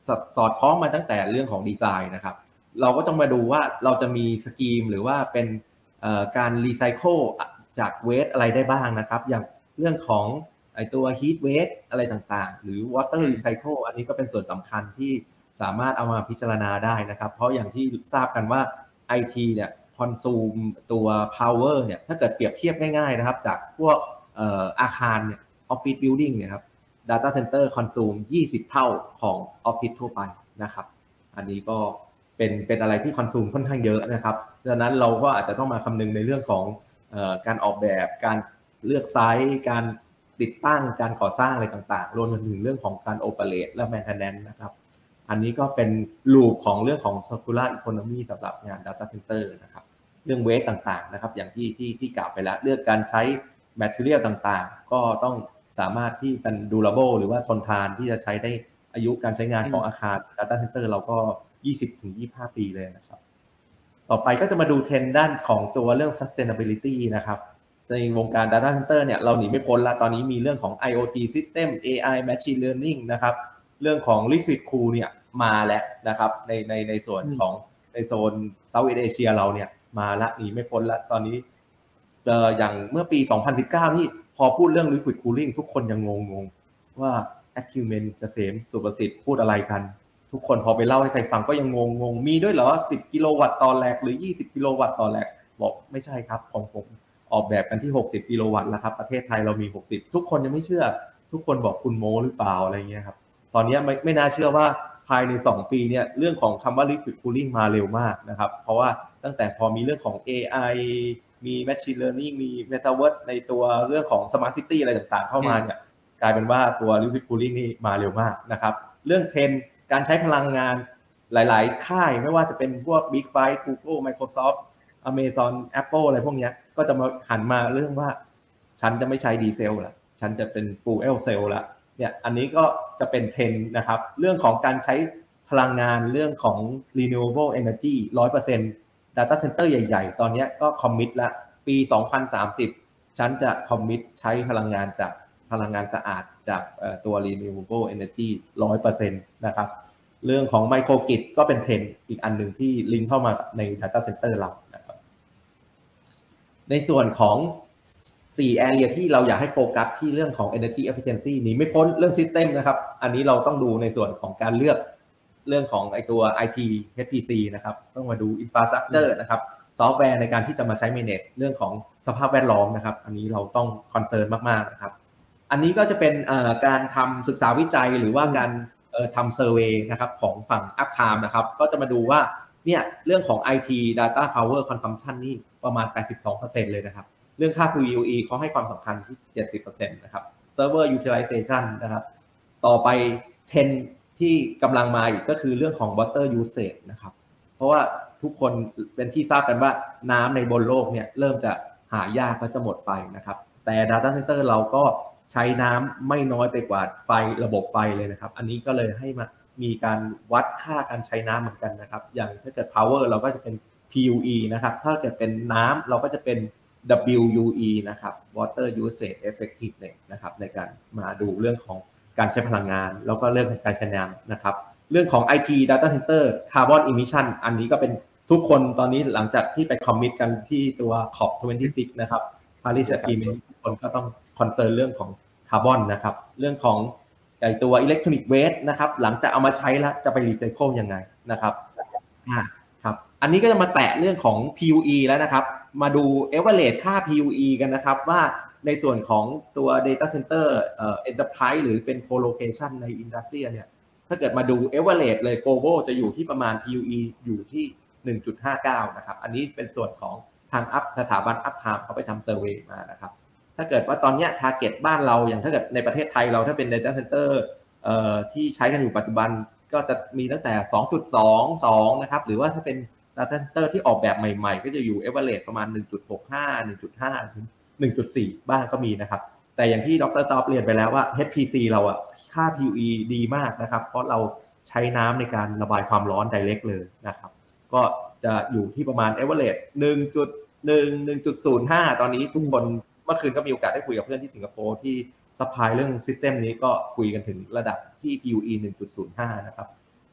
สอดคล้องมาตั้งแต่เรื่องของดีไซน์นะครับเราก็ต้องมาดูว่าเราจะมีสกีมหรือว่าเป็นการรีไซเคิลจากเวสอะไรได้บ้างนะครับอย่างเรื่องของไอตัว heat waste อะไรต่างๆหรือ water recycle อันนี้ก็เป็นส่วนสำคัญที่สามารถเอามาพิจารณาได้นะครับเพราะอย่างที่ทราบกันว่า ไอ ที เนี่ยคอนซูมตัว power เนี่ยถ้าเกิดเปรียบเทียบง่ายๆนะครับจากพวกอาคารเนี่ย office building เนี่ยครับ data center consume ยี่สิบเท่าของออฟฟิศทั่วไปนะครับอันนี้ก็เป็นเป็นอะไรที่คอนซูมค่อนข้างเยอะนะครับดังนั้นเราก็อาจจะต้องมาคำนึงในเรื่องของเอ่อการออกแบบการเลือกไซส์การติดตั้งการก่อสร้างอะไรต่างๆรวมถึงเรื่องของการโอเปเรตและ maintenance นะครับอันนี้ก็เป็นลูปของเรื่องของ circular economy สำหรับงาน data center นะครับเรื่องเวสต่างๆนะครับอย่างที่ที่ที่กล่าวไปแล้วเรื่องการใช้ material ต่างๆก็ต้องสามารถที่เป็น durable หรือว่าทนทานที่จะใช้ได้อายุการใช้งานของอาคาร data center เราก็ ยี่สิบถึงยี่สิบห้า ปีเลยนะครับต่อไปก็จะมาดูเทรนด์ด้านของตัวเรื่อง sustainability นะครับในวงการ data center เนี่ยเราหนีไม่พ้นละตอนนี้มีเรื่องของ ไอ โอ ที system เอ ไอ machine learning นะครับเรื่องของ liquid cool เนี่ยมาแล้วนะครับในในในส่วนของในโซน Southeast Asia เราเนี่ยมาละหนีไม่พ้นละตอนนี้เอ่ออย่างเมื่อปีสองพันสิบเก้านี่พอพูดเรื่อง liquid cooling ทุกคนยังงงๆว่า Acumen เกษมสุประสิทธิ์พูดอะไรกันทุกคนพอไปเล่าให้ใครฟังก็ยังงงงมีด้วยเหรอสิบกิโลวัตต์ต่อแลกหรือยี่สิบกิโลวัตต์ต่อแลกบอกไม่ใช่ครับของผมออกแบบกันที่หกสิบกิโลวัตต์แล้วครับประเทศไทยเรามีหกสิบทุกคนยังไม่เชื่อทุกคนบอกคุณโม้หรือเปล่าอะไรเงี้ยครับตอนนี้ไม่ไม่น่าเชื่อว่าภายในสองปีเนี่ยเรื่องของคำว่า liquid cooling มาเร็วมากนะครับเพราะว่าตั้งแต่พอมีเรื่องของ เอ ไอ มี machine learning มี metaverse ในตัวเรื่องของ smart city อะไรต่างๆเข้ามาเนี่ยกลายเป็นว่าตัว liquid cooling นี่มาเร็วมากนะครับเรื่องเทรนด์การใช้พลังงานหลายๆค่ายไม่ว่าจะเป็นพวก Big Five Google Microsoft Amazon Apple อะไรพวกนี้ก็จะมาหันมาเรื่องว่าฉันจะไม่ใช้ดีเซลละฉันจะเป็น Fuel Cell ละเนี่ยอันนี้ก็จะเป็นเทรนด์นะครับเรื่องของการใช้พลังงานเรื่องของ Renewable Energy หนึ่งร้อยเปอร์เซ็นต์ Data Center ใหญ่ๆตอนนี้ก็คอมมิตละปีสองพันสามสิบฉันจะคอมมิตใช้พลังงานจากพลังงานสะอาดจากตัว renewable energy หนึ่งร้อยเปอร์เซ็นต์ นะครับเรื่องของ microgrid ก็เป็นเทรนด์อีกอันหนึ่งที่ลิงก์เข้ามาใน data center เรานะครับในส่วนของสี่ area ที่เราอยากให้โฟกัสที่เรื่องของ energy efficiency หนีไม่พ้นเรื่อง system นะครับอันนี้เราต้องดูในส่วนของการเลือกเรื่องของไอตัว ไอ ที เอช พี ซี นะครับต้องมาดู infrastructure นะครับซอฟต์แวร์ในการที่จะมาใช้ manage เรื่องของสภาพแวดล้อมนะครับอันนี้เราต้องคอนเซิร์นมากๆนะครับอันนี้ก็จะเป็นการทำศึกษาวิจัยหรือว่าการทำเซอร์เวย์นะครับของฝั่ง Uptime นะครับก็จะมาดูว่าเนี่ยเรื่องของ ไอ ที Data Power Consumption นี่ประมาณ แปดสิบสองเปอร์เซ็นต์ เลยนะครับเรื่องค่า พี ยู อี เขาให้ความสำคัญที่ เจ็ดสิบเปอร์เซ็นต์ นะครับ Server Utilization นะครับต่อไปเทรนด์ที่กำลังมาอีกก็คือเรื่องของ Water Usage นะครับเพราะว่าทุกคนเป็นที่ทราบกันว่าน้ำในบนโลกเนี่ยเริ่มจะหายากและจะหมดไปนะครับแต่ Data Center เราก็ใช้น้ำไม่น้อยไปกว่าไฟระบบไฟเลยนะครับอันนี้ก็เลยให้มามีการวัดค่าการใช้น้ำเหมือนกันนะครับอย่างถ้าเกิด power เราก็จะเป็น พี ยู อี นะครับถ้าเกิดเป็นน้ำเราก็จะเป็น ดับเบิลยู อี นะครับ water usage effectiveness นะครับในการมาดูเรื่องของการใช้พลังงานแล้วก็เรื่องของการใช้น้ำนะครับเรื่องของ ไอ ที Data Center Carbon Emission อันนี้ก็เป็นทุกคนตอนนี้หลังจากที่ไปคอมมิตกันที่ตัว ซี โอ พี ยี่สิบหก นะครับ Paris Agreement ทุกคนก็ต้องคอนเซิร์นเรื่องของคาร์บอนนะครับเรื่องของไอตัวอิเล็กทรอนิกส์เวสต์นะครับหลังจากเอามาใช้แล้วจะไปรีไซเคิลยังไงนะครับอ่าครับอันนี้ก็จะมาแตะเรื่องของ พี ยู อี แล้วนะครับมาดู average ค่า พี ยู อี กันนะครับว่าในส่วนของตัว data center เอ่อ enterprise หรือเป็น co-location ใน industry เนี่ยถ้าเกิดมาดู average เลย global จะอยู่ที่ประมาณ พี ยู อี อยู่ที่ หนึ่งจุดห้าเก้า นะครับอันนี้เป็นส่วนของทางอัพสถาบัน Uptime เขาไปทำเซอร์เวย์มานะครับถ้าเกิดว่าตอนนี้ target บ้านเราอย่างถ้าเกิดในประเทศไทยเราถ้าเป็น data center เอ่อที่ใช้กันอยู่ปัจจุบันก็จะมีตั้งแต่ สองจุดสองสอง นะครับหรือว่าถ้าเป็น data center ที่ออกแบบใหม่ๆก็จะอยู่ average ประมาณ หนึ่งจุดหกห้า หนึ่งจุดห้า ถึง หนึ่งจุดสี่ บ้างก็มีนะครับแต่อย่างที่ดร.ต๊อบเรียนไปแล้วว่า เอช พี ซี เราอะค่า พี ยู อี ดีมากนะครับเพราะเราใช้น้ำในการระบายความร้อน direct เลยนะครับก็จะอยู่ที่ประมาณ average หนึ่งจุดหนึ่ง หนึ่งจุดศูนย์ห้า ตอนนี้ทุกคนเมื่อคืนก็มีโอกาสได้คุยกับเพื่อนที่สิงคโปร์ที่ซัพพลายเรื่องซิสเต็มนี้ก็คุยกันถึงระดับที่ พี ยู อี หนึ่งจุดศูนย์ห้า นะครับ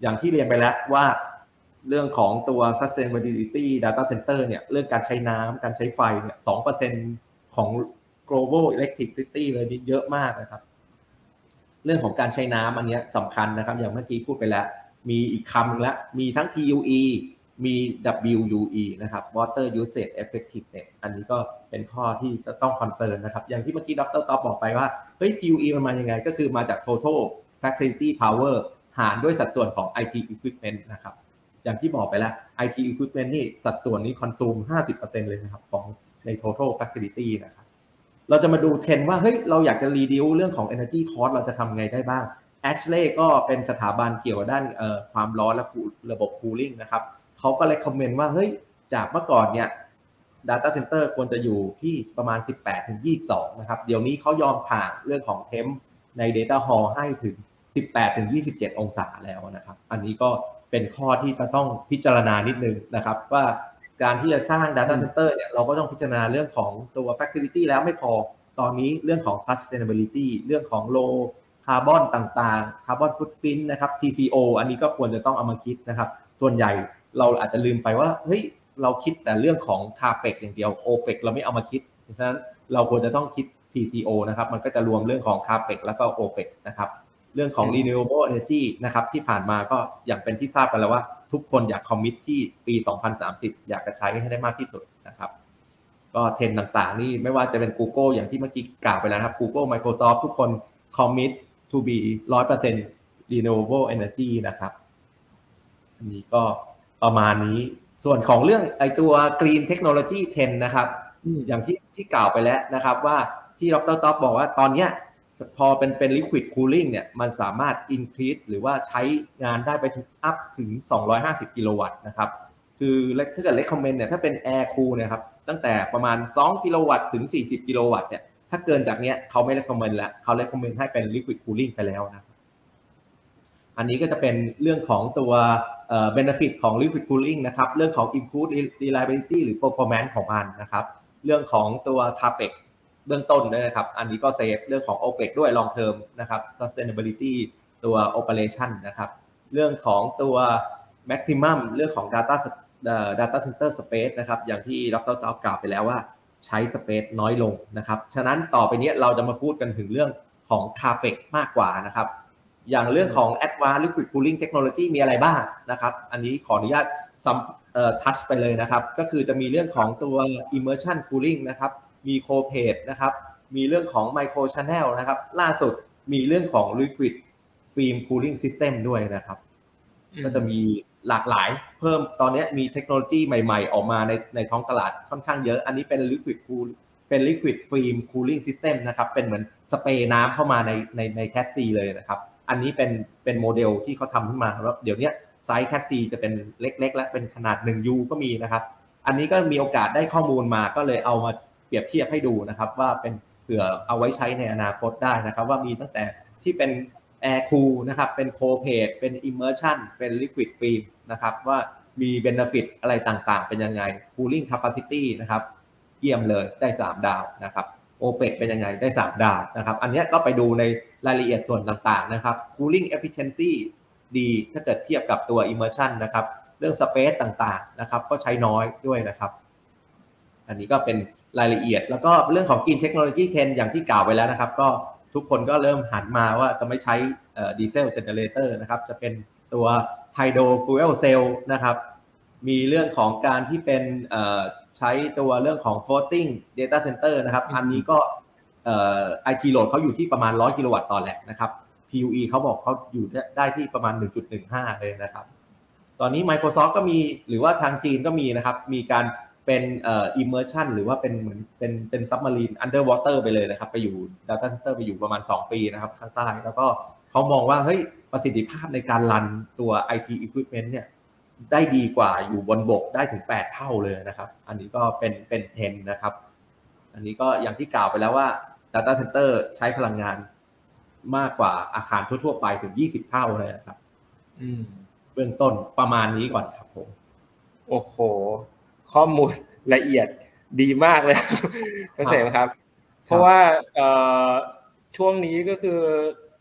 อย่างที่เรียนไปแล้วว่าเรื่องของตัว sustainability data center เนี่ยเรื่องการใช้น้ำการใช้ไฟเนี่ย สองเปอร์เซ็นต์ ของ global electricity เลยนี่เยอะมากนะครับเรื่องของการใช้น้ำอันนี้สำคัญนะครับอย่างเมื่อกี้พูดไปแล้วมีอีกคำนึงแล้วมีทั้ง ที ยู อี มี ดับเบิลยู ยู อี นะครับ water usage effectiveness อันนี้ก็เป็นข้อที่จะต้องคอนเซิร์นนะครับอย่างที่เมื่อกี้ดร.ต๊อบบอกไปว่าเฮ้ย ที ยู อี มันมายังไงก็คือมาจาก total facility power หารด้วยสัดส่วนของ ไอ ที equipment นะครับอย่างที่บอกไปแล้ว ไอ ที equipment นี่สัดส่วนนี้ consume ห้าสิบเปอร์เซ็นต์ เลยนะครับของใน total facility นะครับเราจะมาดูเทรนด์ว่าเฮ้ยเราอยากจะ reduce เรื่องของ energy cost เราจะทำไงได้บ้าง Ashley ก็เป็นสถาบันเกี่ยวกับด้านความร้อนและระบบ cooling นะครับเขาก็เลยคอมเมนต์ว่าเฮ้ยจากเมื่อก่อนเนี่ย data center ควรจะอยู่ที่ประมาณ สิบแปดถึงยี่สิบสอง นะครับเดี๋ยวนี้เขายอมถ่างเรื่องของ temp ใน data hall ให้ถึง สิบแปดถึงยี่สิบเจ็ด องศาแล้วนะครับอันนี้ก็เป็นข้อที่จะต้องพิจารณานิดนึงนะครับว่าการที่จะสร้าง data center เนี่ยเราก็ต้องพิจารณาเรื่องของตัว facility แล้วไม่พอตอนนี้เรื่องของ sustainability เรื่องของ low carbon ต่างๆ carbon footprint นะครับ ที ซี โอ อันนี้ก็ควรจะต้องเอามาคิดนะครับส่วนใหญ่เราอาจจะลืมไปว่าเฮ้ยเราคิดแต่เรื่องของ Capex อย่างเดียว Opex เราไม่เอามาคิดเพราะฉะนั้นเราควรจะต้องคิด ที ซี โอ นะครับมันก็จะรวมเรื่องของ Capex แล้วก็ Opex นะครับเรื่องของ renewable energy นะครับที่ผ่านมาก็อย่างเป็นที่ทราบกันแล้วว่าทุกคนอยากคอมมิตที่ปี สองพันสามสิบ อยากจะใช้ให้ได้มากที่สุดนะครับก็เทรนด์ต่างๆนี่ไม่ว่าจะเป็น Google อย่างที่เมื่อกี้กล่าวไปแล้วครับ Google Microsoft ทุกคนคอมมิต to be หนึ่งร้อยเปอร์เซ็นต์ renewable energy นะครับอันนี้ก็ประมาณนี้ส่วนของเรื่องไอตัว green technology เทรนด์นะครับอย่างที่ที่กล่าวไปแล้วนะครับว่าที่ดร.ต๊อบบอกว่าตอนเนี้ยพอเป็นเป็น liquid cooling เนี่ยมันสามารถ increase หรือว่าใช้งานได้ไปถึง up ถึงสองร้อยห้าสิบกิโลวัตต์นะครับคือถ้าเกิด recommend เนี่ยถ้าเป็น air cool นะครับตั้งแต่ประมาณสองกิโลวัตต์ถึงสี่สิบกิโลวัตต์เนี่ยถ้าเกินจากเนี้ยเขาไม่ recommend แล้วเขา recommend ให้เป็น liquid cooling ไปแล้วนะอันนี้ก็จะเป็นเรื่องของตัวเอ่อ benefit ของ liquid cooling นะครับเรื่องของ improved reliability หรือ performance ของมันนะครับเรื่องของตัว capex เบื้องต้นด้วยนะครับอันนี้ก็เซฟเรื่องของ Opex ด้วย long term นะครับ sustainability ตัว operation นะครับเรื่องของตัว maximum เรื่องของ data data center space นะครับอย่างที่ดร.ต๊อบกล่าวไปแล้วว่าใช้ space น้อยลงนะครับฉะนั้นต่อไปนี้เราจะมาพูดกันถึงเรื่องของ capex มากกว่านะครับอย่างเรื่องของ advanced liquid cooling technology มีอะไรบ้างนะครับอันนี้ขออนุญาตซัมเอ่อทัชไปเลยนะครับก็คือจะมีเรื่องของตัว immersion cooling นะครับมี co-page นะครับมีเรื่องของ micro channel นะครับล่าสุดมีเรื่องของ liquid film cooling system ด้วยนะครับก็จะมีหลากหลายเพิ่มตอนนี้มีเทคโนโลยีใหม่ๆออกมาในในท้องตลาดค่อนข้างเยอะอันนี้เป็น liquid cool เป็น liquid film cooling system นะครับเป็นเหมือนสเปรย์น้ำเข้ามาในในในแคสซีเลยนะครับอันนี้เป็นเป็นโมเดลที่เขาทำขึ้นมาแล้วเดี๋ยวนี้ไซส์แคสซีจะเป็นเล็กๆและเป็นขนาด หนึ่งยู ก็มีนะครับอันนี้ก็มีโอกาสได้ข้อมูลมาก็เลยเอามาเปรียบเทียบให้ดูนะครับว่าเป็นเผื่อเอาไว้ใช้ในอนาคตได้นะครับว่ามีตั้งแต่ที่เป็น Air Cool นะครับเป็น Co-Page เป็น Immersion เป็น Liquid Film นะครับว่ามี benefit อะไรต่างๆเป็นยังไง Cooling Capacity นะครับเยี่ยมเลยได้สามดาวนะครับOpex เป็นยังไงได้สามดาวนะครับอันนี้ก็ไปดูในรายละเอียดส่วนต่างๆนะครับ Cooling Efficiency ดีถ้าเกิดเทียบกับตัว Immersion นะครับเรื่อง Space ต่างๆนะครับก็ใช้น้อยด้วยนะครับอันนี้ก็เป็นรายละเอียดแล้วก็เรื่องของ Green Technology เทรนด์อย่างที่กล่าวไว้แล้วนะครับก็ทุกคนก็เริ่มหันมาว่าจะไม่ใช้ดีเซลเจเนเรเตอร์นะครับจะเป็นตัว Hydro Fuel Cell นะครับมีเรื่องของการที่เป็นใช้ตัวเรื่องของ floating data center นะครับอันนี้ก็เอ่อ ไอ ที load เขาอยู่ที่ประมาณหนึ่งร้อยกิโลวัตต์ต่อแหลกนะครับ พี ยู อี เขาบอกเขาอยู่ได้ที่ประมาณ หนึ่งจุดหนึ่งห้า เลยนะครับตอนนี้ Microsoft ก็มีหรือว่าทางจีนก็มีนะครับมีการเป็นเอ่อ immersion หรือว่าเป็นเหมือนเป็นเป็น submarine underwater ไปเลยนะครับไปอยู่ data center ไปอยู่ประมาณสองปีนะครับข้างใต้แล้วก็เขามองว่าเฮ้ยประสิทธิภาพในการรันตัว ไอ ที equipment เนี่ยได้ดีกว่าอยู่บนบกได้ถึงแปดเท่าเลยนะครับอันนี้ก็เป็นเป็นเทรนด์นะครับอันนี้ก็อย่างที่กล่าวไปแล้วว่า data center ใช้พลังงานมากกว่าอาคารทั่วๆไปถึงยี่สิบเท่าเลยนะครับอืมเบื้องต้นประมาณนี้ก่อนครับผมโอ้โหข้อมูลละเอียดดีมากเลยเกษมครับเพราะว่าเอ่อช่วงนี้ก็คือ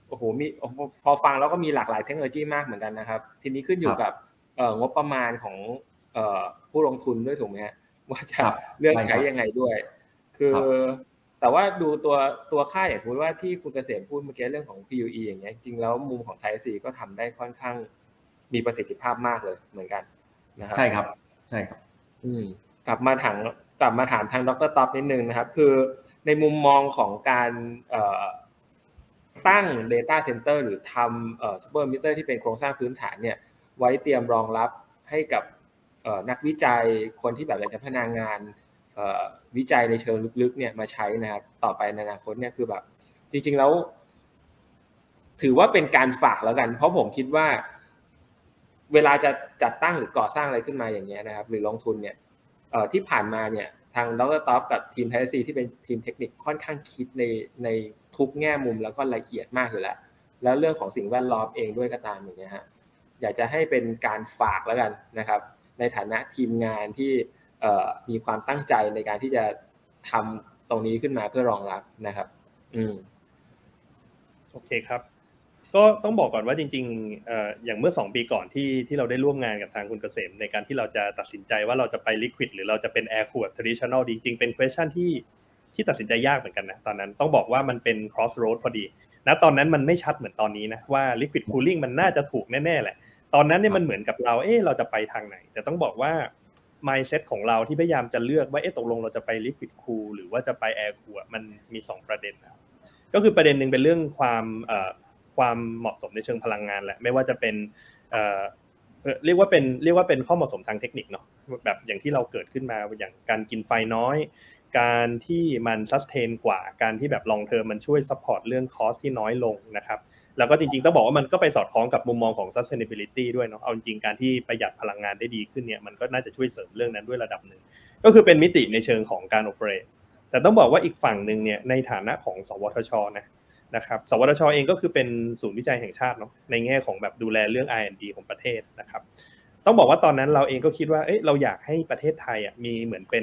โอ้โหมีพอฟังแล้วก็มีหลากหลายเทคโนโลยีมากเหมือนกันนะครับทีนี้ขึ้นอยู่กับเอ่องบประมาณของเอ่อผู้ลงทุนด้วยถูกไหมฮะว่าจะเลือกใช้ยังไงด้วยคือแต่ว่าดูตัวตัวค่าอย่างสมมติว่าที่คุณเกษมพูดเมื่อกี้เรื่องของ พี ยู อี อย่างเงี้ยจริงแล้วมุมของ Type C ก็ทำได้ค่อนข้างมีประสิทธิภาพมากเลยเหมือนกันนะครับใช่ครับใช่ครับอืมกลับมาถามกลับมาถามทางดร.ต๊อบนิดนึงนะครับคือในมุมมองของการเอ่อตั้ง data center หรือทำเอ่อ super emitter ที่เป็นโครงสร้างพื้นฐานเนี่ยไว้เตรียมรองรับให้กับเอ่อนักวิจัยคนที่แบบอยากจะพัฒนางานเอ่อวิจัยในเชิงลึกๆเนี่ยมาใช้นะครับต่อไปในอนาคตเนี่ยคือแบบจริงๆแล้วถือว่าเป็นการฝากแล้วกันเพราะผมคิดว่าเวลาจะจัดตั้งหรือก่อสร้างอะไรขึ้นมาอย่างเงี้ยนะครับหรือลงทุนเนี่ยเอ่อที่ผ่านมาเนี่ยทางดร.ต๊อบกับทีม Type C ที่เป็นทีมเทคนิคค่อนข้างคิดในในทุกแง่มุมแล้วก็ละเอียดมากอยู่แล้วแล้วเรื่องของสิ่งแวดล้อมเองด้วยก็ตามอย่างเงี้ยฮะอยากจะให้เป็นการฝากแล้วกันนะครับในฐานะทีมงานที่เอ่อมีความตั้งใจในการที่จะทำตรงนี้ขึ้นมาเพื่อรองรับนะครับอืมโอเคครับก็ต้องบอกก่อนว่าจริงๆเอ่ออย่างเมื่อสองปีก่อนที่ที่เราได้ร่วมงานกับทางคุณเกษมในการที่เราจะตัดสินใจว่าเราจะไป liquid หรือเราจะเป็น air cooled traditional จริงๆเป็น question ที่ที่ตัดสินใจยากเหมือนกันนะตอนนั้นต้องบอกว่ามันเป็น crossroad พอดีนะตอนนั้นมันไม่ชัดเหมือนตอนนี้นะว่า liquid cooling มันน่าจะถูกแน่ๆแหละตอนนั้นเนี่ยมันเหมือนกับเราเอ๊ะเราจะไปทางไหนแต่ต้องบอกว่า mindset ของเราที่พยายามจะเลือกว่าเอ๊ะตกลงเราจะไป liquid cool หรือว่าจะไป air cool มันมีสองประเด็นนะก็คือประเด็นนึงเป็นเรื่องความเอ่อความเหมาะสมในเชิงพลังงานแหละไม่ว่าจะเป็นเอ่อเรียกว่าเป็นเรียกว่าเป็นข้อเหมาะสมทางเทคนิคเนาะแบบอย่างที่เราเกิดขึ้นมาอย่างการกินไฟน้อยการที่มันซัสเทนกว่าการที่แบบลองเทอมมันช่วยซัพพอร์ตเรื่องคอสที่น้อยลงนะครับแล้วก็จริงๆต้องบอกว่ามันก็ไปสอดคล้องกับมุมมองของ sustainability ด้วยเนาะเอาจริงๆการที่ประหยัดพลังงานได้ดีขึ้นเนี่ยมันก็น่าจะช่วยเสริมเรื่องนั้นด้วยระดับนึงก็คือเป็นมิติในเชิงของการ operate แต่ต้องบอกว่าอีกฝั่งนึงเนี่ยในฐานะของสวทช.นะนะครับสวทช.เองก็คือเป็นศูนย์วิจัยแห่งชาติเนาะในแง่ของแบบดูแลเรื่อง อาร์ แอนด์ ดี ของประเทศนะครับต้องบอกว่าตอนนั้นเราเองก็คิดว่าเอ้ยเราอยากให้ประเทศไทยอ่ะมีเหมือนเป็น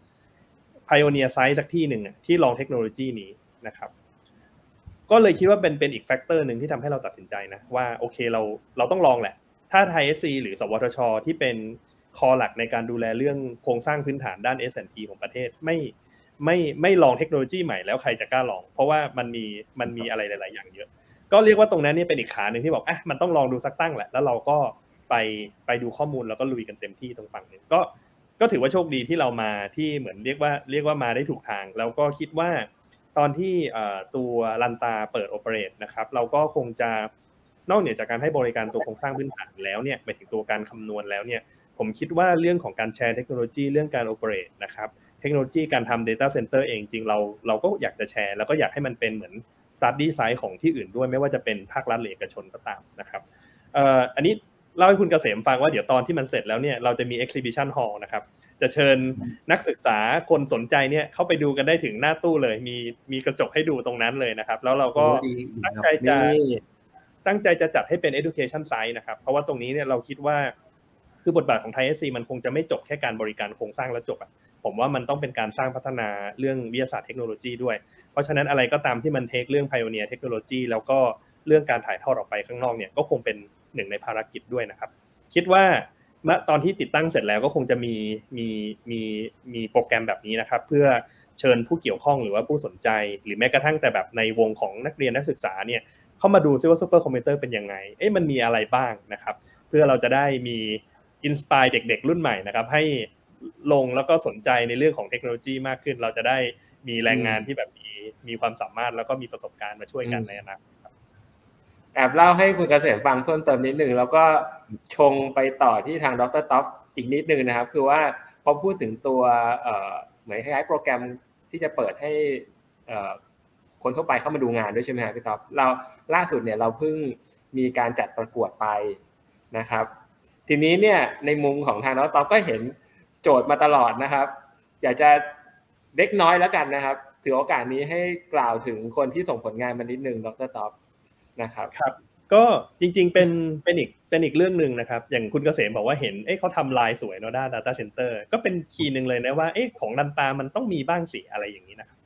pioneer site สักที่นึงอ่ะที่ลองเทคโนโลยีนี้นะครับก็เลยคิดว่าเป็นเป็นอีกแฟกเตอร์นึงที่ทำให้เราตัดสินใจนะว่าโอเคเราเราต้องลองแหละถ้าไทย เอส ซี หรือสวทช.ที่เป็นคอหลักในการดูแลเรื่องโครงสร้างพื้นฐานด้าน เอส แอนด์ พี ของประเทศไม่ไม่ไม่ลองเทคโนโลยีใหม่แล้วใครจะกล้าลองเพราะว่ามันมีมันมีอะไรหลายๆอย่างเยอะก็เรียกว่าตรงนั้นเนี่ยเป็นอีกขานึงที่บอกอ่ะมันต้องลองดูสักตั้งแหละแล้วเราก็ไปไปดูข้อมูลแล้วก็ลุยกันเต็มที่ตรงฝั่งนึงก็ก็ถือว่าโชคดีที่เรามาที่เหมือนเรียกว่าเรียกว่ามาได้ถูกทางแล้วก็คิดว่าตอนที่ตัวลันตาเปิดโอเปเรตนะครับเราก็คงจะนอกเหนือจากการให้บริการตัวโครงสร้างพื้นฐานแล้วเนี่ยหมายถึงตัวการคำนวณแล้วเนี่ยผมคิดว่าเรื่องของการแชร์เทคโนโลยีเรื่องการโอเปเรตนะครับเทคโนโลยีการทำ data center เองจริงเราเราก็อยากจะแชร์แล้วก็อยากให้มันเป็นเหมือน study site ของที่อื่นด้วยไม่ว่าจะเป็นภาครัฐหรือเอกชนก็ตามนะครับเอ่ออันนี้เล่าให้คุณเกษมฟังว่าเดี๋ยวตอนที่มันเสร็จแล้วเนี่ยเราจะมี exhibition hall นะครับจะเชิญนักศึกษาคนสนใจเนี่ยเข้าไปดูกันได้ถึงหน้าตู้เลยมีมีกระจกให้ดูตรงนั้นเลยนะครับแล้วเราก็ตั้งใจจะตั้งใจจะจัดให้เป็น education site นะครับเพราะว่าตรงนี้เนี่ยเราคิดว่าคือบทบาทของ Thai เอส ซี มันคงจะไม่จบแค่การบริการโครงสร้างแล้วจบอ่ะผมว่ามันต้องเป็นการสร้างพัฒนาเรื่องวิทยาศาสตร์เทคโนโลยีด้วยเพราะฉะนั้นอะไรก็ตามที่มันเทคเรื่อง pioneer เทคโนโลยีแล้วก็เรื่องการถ่ายทอดออกไปข้างนอกเนี่ยก็คงเป็นหนึ่งในภารกิจด้วยนะครับคิดว่าเมื่อตอนที่ติดตั้งเสร็จแล้วก็คงจะมีมีมีมีโปรแกรมแบบนี้นะครับเพื่อเชิญผู้เกี่ยวข้องหรือว่าผู้สนใจหรือแม้กระทั่งแต่แบบในวงของนักเรียนนักศึกษาเนี่ยเข้ามาดูซิว่าซูเปอร์คอมพิวเตอร์เป็นยังไงเอ๊ะมันมีอะไรบ้างนะครับเพื่อเราจะได้มีอินสไปร์เด็กๆรุ่นใหม่นะครับให้ลงแล้วก็สนใจในเรื่องของเทคโนโลยีมากขึ้นเราจะได้มีแรงงานที่แบบมีมีความสามารถแล้วก็มีประสบการณ์มาช่วยกันในอนาคตแอบเล่าให้คุณเกษมฟังเพิ่มเติมนิดนึงแล้วก็ชงไปต่อที่ทางดร.ต๊อบอีกนิดนึงนะครับคือว่าพอพูดถึงตัวเอ่อเหมือนคล้ายๆโปรแกรมที่จะเปิดให้เอ่อคนทั่วไปเข้ามาดูงานด้วยใช่ไหมครับพี่ต๊อบเราล่าสุดเนี่ยเราเพิ่งมีการจัดประกวดไปนะครับทีนี้เนี่ยในมุมของทางดร.ต๊อบก็เห็นโจทย์มาตลอดนะครับอยากจะเล็กน้อยแล้วกันนะครับถือโอกาสนี้ให้กล่าวถึงคนที่ส่งผลงานมานิดนึงดร.ต๊อบนะครับครับก็จริงๆเป็นเป็นอีกเป็นอีกเรื่องนึงนะครับอย่างคุณเกษมบอกว่าเห็นเอ๊ะเขาทำลายสวยเนาะด้าน data center ก็เป็นคีย์นึงเลยนะว่าเอ๊ะของลันตามันต้องมีบ้างสิอะไรอย่างนี้นะครับ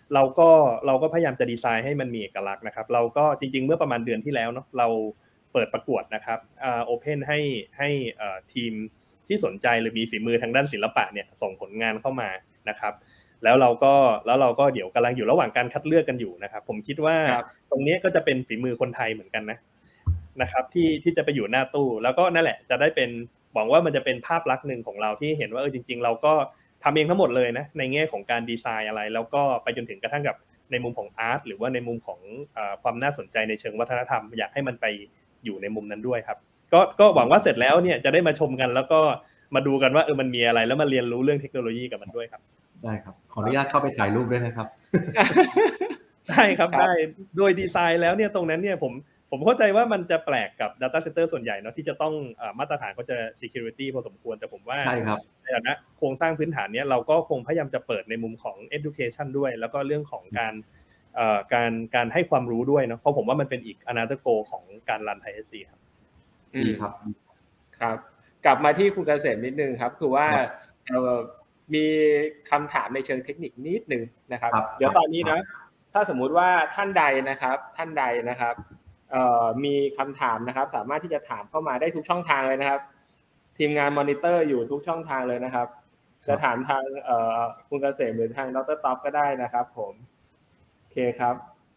เราก็เราก็พยายามจะดีไซน์ให้มันมีเอกลักษณ์นะครับเราก็จริงๆเมื่อประมาณเดือนที่แล้วเนาะเราเปิดประกวดนะครับอ่าโอเพ่นให้ให้เอ่อทีมที่สนใจหรือมีฝีมือทางด้านศิลปะเนี่ยส่งผลงานเข้ามานะครับแล้วเราก็แล้วเราก็เดี๋ยวกำลังอยู่ระหว่างการคัดเลือกกันอยู่นะครับผมคิดว่าตรงนี้ก็จะเป็นฝีมือคนไทยเหมือนกันนะนะครับที่ที่จะไปอยู่หน้าตู้แล้วก็นั่นแหละจะได้เป็นหวังว่ามันจะเป็นภาพลักษณ์หนึ่งของเราที่เห็นว่าเออจริงๆเราก็ทำเองทั้งหมดเลยนะในแง่ของการดีไซน์อะไรแล้วก็ไปจนถึงกระทั่งกับในมุมของอาร์ตหรือว่าในมุมของเอ่อความน่าสนใจในเชิงวัฒนธรรมอยากให้มันไปอยู่ในมุมนั้นด้วยครับก็ก็หวังว่าเสร็จแล้วเนี่ยจะได้มาชมกันแล้วก็มาดูกันว่าเออมันมีอะไรแล้วมาเรียนรู้เรื่องเทคโนโลยีกับมันด้วยครับได้ครับขออนุญาตเข้าไปถ่ายรูปด้วยนะครับได้ครับได้โดยดีไซน์แล้วเนี่ยตรงนั้นเนี่ยผมผมเข้าใจว่ามันจะแปลกกับ data center ส่วนใหญ่เนาะที่จะต้องเอ่อมาตรฐานก็จะ security พอสมควรแต่ผมว่าใช่ครับในฐานะโครงสร้างพื้นฐานเนี้ยเราก็คงพยายามจะเปิดในมุมของ education ด้วยแล้วก็เรื่องของการเอ่อการการให้ความรู้ด้วยเนาะเพราะผมว่ามันเป็นอีก another goal ของการรัน ไทย เอส ซี ครับดีครับครับกลับมาที่คุณเกษมนิดนึงครับคือว่าเอ่อมีคำถามในเชิงเทคนิคนิดนึงนะครับเดี๋ยวตอนนี้นะถ้าสมมุติว่าท่านใดนะครับท่านใดนะครับเอ่อมีคำถามนะครับสามารถที่จะถามเข้ามาได้ทุกช่องทางเลยนะครับทีมงานมอนิเตอร์อยู่ทุกช่องทางเลยนะครับจะถามทางเอ่อคุณเกษมหรือทางดร.ต๊อบก็ได้นะครับผมโอเคครับ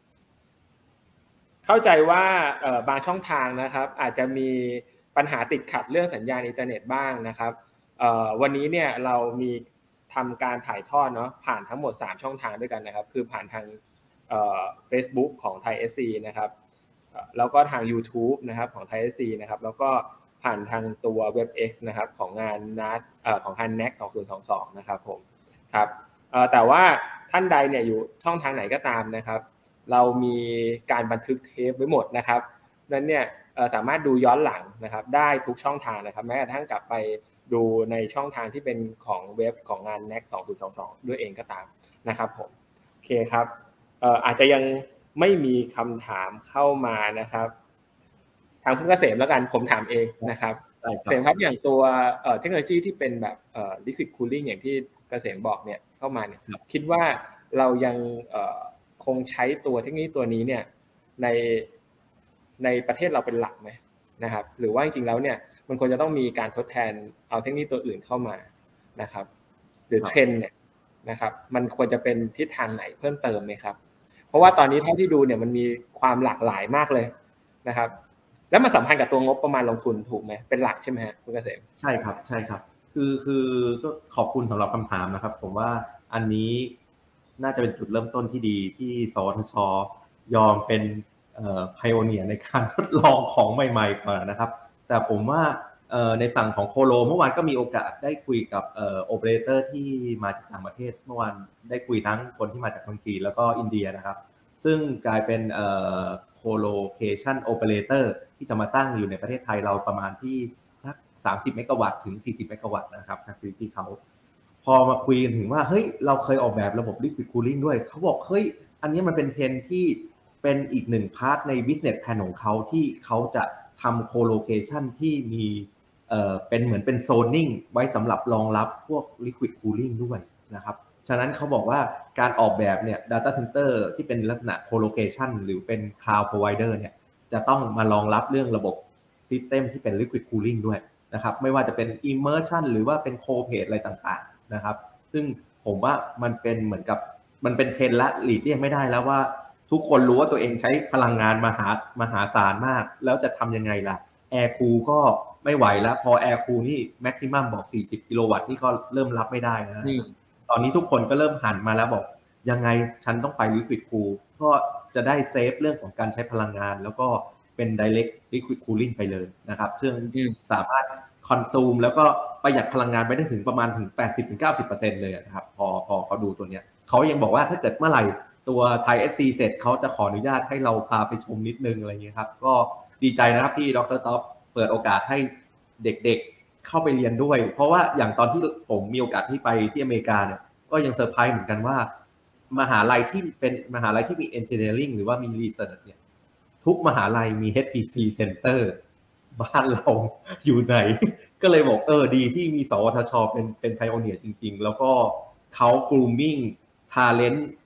เข้าใจว่าเอ่อบางช่องทางนะครับอาจจะมีปัญหาติดขัดเรื่องสัญญาณอินเทอร์เน็ตบ้างนะครับเอ่อวันนี้เนี่ยเรามีทำการถ่ายทอดเนาะผ่านทั้งหมดสามช่องทางด้วยกันนะครับคือผ่านทางเอ่อ Facebook ของ ไทย เอส ซี นะครับแล้วก็ทาง YouTube นะครับของ ไทย เอส ซี นะครับแล้วก็ผ่านทางตัว เว็บ เอ็กซ์ นะครับของงาน เอ็น เอ ที เอ่อของงาน เน็กซ์ สองพันยี่สิบสองนะครับผมครับเอ่อแต่ว่าท่านใดเนี่ยอยู่ช่องทางไหนก็ตามนะครับเรามีการบันทึกเทปไว้หมดนะครับนั้นเนี่ยเอ่อสามารถดูย้อนหลังนะครับได้ทุกช่องทางนะครับแม้กระทั่งกลับไปดูในช่องทางที่เป็นของเว็บของงาน เน็กซ์ สองพันยี่สิบสองด้วยเองก็ตามนะครับผมโอเคครับเอ่ออาจจะยังไม่มีคำถามเข้ามานะครับทางคุณเกษมแล้วกันผมถามเองนะครับเกษมครับอย่างตัวเอ่อเทคโนโลยีที่เป็นแบบเอ่อ liquid cooling อย่างที่เกษมบอกเนี่ยเข้ามาเนี่ยคิดว่าเรายังเอ่อคงใช้ตัวเทคโนโลยีตัวนี้เนี่ยในในประเทศเราเป็นหลักไหมนะครับหรือว่าจริงๆแล้วเนี่ยมันควรจะต้องมีการทดแทนเอาเทคโนโลยีตัวอื่นเข้ามานะครับหรือเทรนด์เนี่ยนะครับมันควรจะเป็นทิศทางไหนเพิ่มเติมไหมครับเพราะว่าตอนนี้เท่าที่ดูเนี่ยมันมีความหลากหลายมากเลยนะครับแล้วมันสัมพันธ์กับตัวงบประมาณลงทุนถูกไหมเป็นหลักใช่ไหมฮะคุณเกษมใช่ครับใช่ครับคือคือก็ขอบคุณสำหรับคำถามนะครับผมว่าอันนี้น่าจะเป็นจุดเริ่มต้นที่ดีที่สวทช.ยอมเป็นเอ่อไพโอเนียร์ในการทดลองของใหม่ๆก่อนนะครับแต่ผมว่าเอ่อในฝั่งของโคโลเมื่อวานก็มีโอกาสได้คุยกับเอ่อโอเปอเรเตอร์ที่มาจากต่างประเทศเมื่อวานได้คุยทั้งคนที่มาจากอังกฤษแล้วก็อินเดียนะครับซึ่งกลายเป็นเอ่อ co-location operator ที่จะมาตั้งอยู่ในประเทศไทยเราประมาณที่สักสามสิบเมกะวัตต์ถึงสี่สิบเมกะวัตต์นะครับ facility เขาพอมาคุยกันถึงว่าเฮ้ยเราเคยออกแบบระบบ liquid cooling ด้วยเขาบอกเฮ้ยอันนี้มันเป็นเทรนด์ที่เป็นอีกหนึ่งพาร์ทใน business plan ของเขาที่เขาจะทำ co-location ที่มีเอ่อเป็นเหมือนเป็น zoning ไว้สำหรับรองรับพวก liquid cooling ด้วยนะครับฉะนั้นเขาบอกว่าการออกแบบเนี่ย data center ที่เป็นลักษณะ co-location หรือเป็น cloud provider เนี่ยจะต้องมารองรับเรื่องระบบ system ที่เป็น liquid cooling ด้วยนะครับไม่ว่าจะเป็น immersion หรือว่าเป็น co-page อะไรต่างๆนะครับซึ่งผมว่ามันเป็นเหมือนกับมันเป็นเทรนด์ละหลีกเลี่ยงไม่ได้แล้วว่าทุกคนรู้ว่าตัวเองใช้พลังงานมหามหาศาลมากแล้วจะทำยังไงล่ะ Air Cool ก็ไม่ไหวแล้วพอ Air Cool นี่ maximum บอกสี่สิบกิโลวัตต์นี่ก็เริ่มรับไม่ได้นะตอนนี้ทุกคนก็เริ่มหันมาแล้วบอกยังไงฉันต้องไป liquid cool ก็จะได้เซฟเรื่องของการใช้พลังงานแล้วก็เป็น direct liquid cooling ไปเลยนะครับซึ่งสามารถคอนซูมแล้วก็ประหยัดพลังงานไปได้ถึงประมาณถึง แปดสิบถึงเก้าสิบเปอร์เซ็นต์ เลยนะครับพอพอเขาดูตัวเนี้ยเขายังบอกว่าถ้าเกิดเมื่อไหร่ตัว ไทย เอส ซี เสร็จเขาจะขออนุญาตให้เราพาไปชมนิดนึงอะไรเงี้ยครับก็ดีใจนะครับที่ดร.ต๊อบเปิดโอกาสให้เด็กๆเข้าไปเรียนด้วยเพราะว่าอย่างตอนที่ผมมีโอกาสที่ไปที่อเมริกาเนี่ยก็ยังเซอร์ไพรส์เหมือนกันว่ามหาลัยที่เป็นมหาลัยที่มี engineering หรือว่ามี research เนี่ยทุกมหาลัยมี เอช พี ซี Center บ้านเราอยู่ไหนก็เลยบอกเออดีที่มีสวทช.เป็นเป็นไพโอเนียร์จริงๆแล้วก็เขา grooming talent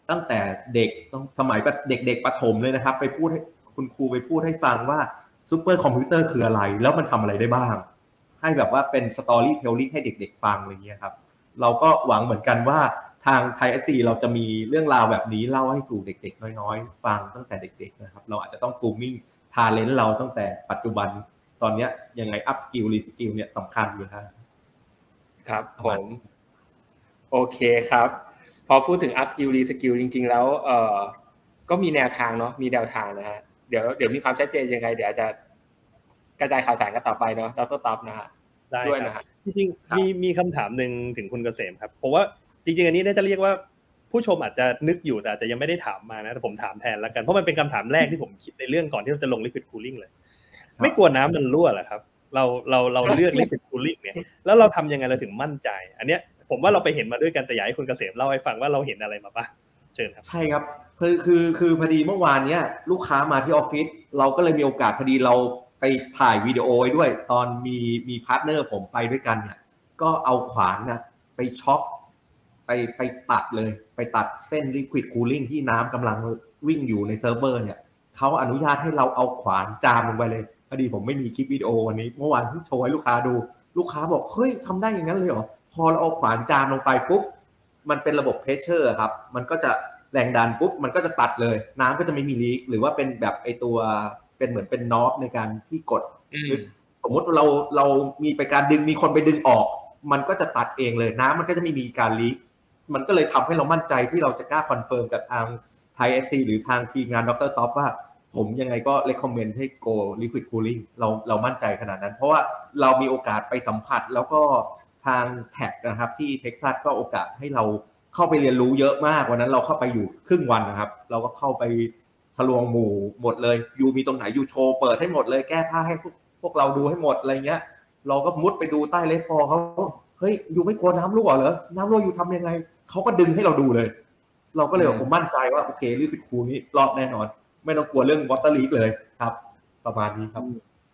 ตั้งแต่เด็กต้องสมัยแบบเด็กๆประถมเลยนะครับไปพูดให้คุณครูไปพูดให้ฟังว่าซูเปอร์คอมพิวเตอร์คืออะไรแล้วมันทำอะไรได้บ้างให้แบบว่าเป็นสตอรี่เทลลิ่งให้เด็กๆฟังอะไรเงี้ยครับเราก็หวังเหมือนกันว่าทางไทย เอส ซี เราจะมีเรื่องราวแบบนี้เล่าให้สู่เด็กๆน้อยๆฟังตั้งแต่เด็กๆนะครับเราอาจจะต้อง grooming talent เราตั้งแต่ปัจจุบันตอนนี้ยังไง up skill re skill เนี่ยสำคัญอยู่ครับครับผมโอเคครับพอพูดถึง up skill re skill จริงๆแล้วเอ่อก็มีแนวทางเนาะมีแนวทางนะฮะเดี๋ยวเดี๋ยวมีความชัดเจนยังไงเดี๋ยวจะกระจายข่าวสารกันต่อไปเนาะดร.ต๊อบนะฮะด้วยนะฮะจริงๆมีมีคำถามนึงถึงคุณเกษมครับเพราะว่าจริงๆอันนี้น่าจะเรียกว่าผู้ชมอาจจะนึกอยู่แต่อาจจะยังไม่ได้ถามมานะแต่ผมถามแทนแล้วกันเพราะมันเป็นคำถามแรกที่ผมคิดในเรื่องก่อนที่เราจะลง liquid cooling เลยไม่กลัวน้ำมันรั่วเหรอครับเราเราเราเลือก liquid cooling เนี่ยแล้วเราทำยังไงเราถึงมั่นใจอันเนี้ยผมว่าเราไปเห็นมาด้วยกันแต่อยากให้คุณเกษมเล่าให้ฟังว่าเราเห็นอะไรมาบ้างเชิญครับใช่ครับคือคือคือพอดีเมื่อวานเนี้ยลูกค้ามาที่ออฟฟิศเราก็เลยมีโอกาสพอดีเราไปถ่ายวิดีโอไว้ด้วยตอนมีมีพาร์ทเนอร์ผมไปด้วยกันเนี่ยก็เอาขวานนะไปช็อปไปไปตัดเลยไปตัดเส้น liquid cooling ที่น้ำกำลังวิ่งอยู่ในเซิร์ฟเวอร์เนี่ยเขาอนุญาตให้เราเอาขวานจามลงไปเลยพอดีผมไม่มีคลิปวิดีโอวันนี้เมื่อวานเพิ่งโชว์ให้ลูกค้าดูลูกค้าบอกเฮ้ยทำได้อย่างนั้นเลยเหรอพอเราเอาขวานจามลงไปปุ๊บมันเป็นระบบเพรสเชอร์ครับมันก็จะแรงดันปุ๊บมันก็จะตัดเลยน้ำก็จะไม่มีลีกหรือว่าเป็นแบบไอตัวเป็นเหมือนเป็นน็อปในการที่กดสมมติเราเรามีไปการดึงมีคนไปดึงออกมันก็จะตัดเองเลยน้ำมันก็จะไม่มีการลีกมันก็เลยทำให้เรามั่นใจที่เราจะกล้าคอนเฟิร์มกับทางไทย เอส ซี หรือทางทีมงานดร.ต๊อบว่าผมยังไงก็ recommend ให้ go liquid cooling เราเรามั่นใจขนาดนั้นเพราะว่าเรามีโอกาสไปสัมผัสแล้วก็ทางแท็กนะครับที่เท็กซัสก็โอกาสให้เราเข้าไปเรียนรู้เยอะมากวันนั้นเราเข้าไปอยู่ครึ่งวันนะครับเราก็เข้าไปทะลวงหมู่หมดเลยยูมีตรงไหนยูโชว์เปิดให้หมดเลยแก้ผ้าให้พวกพวกเราดูให้หมดอะไรเงี้ยเราก็มุดไปดูใต้เลฟฟอร์เขาเฮ้ยยูไม่กลัวน้ำรั่วเหรอน้ำรั่วยูทำยังไงเขาก็ดึงให้เราดูเลยเราก็เลยผมมั่นใจว่าโอเคliquid coolนี้รอดแน่นอนไม่ต้องกลัวเรื่อง water leak เลยครับประมาณนี้ครับ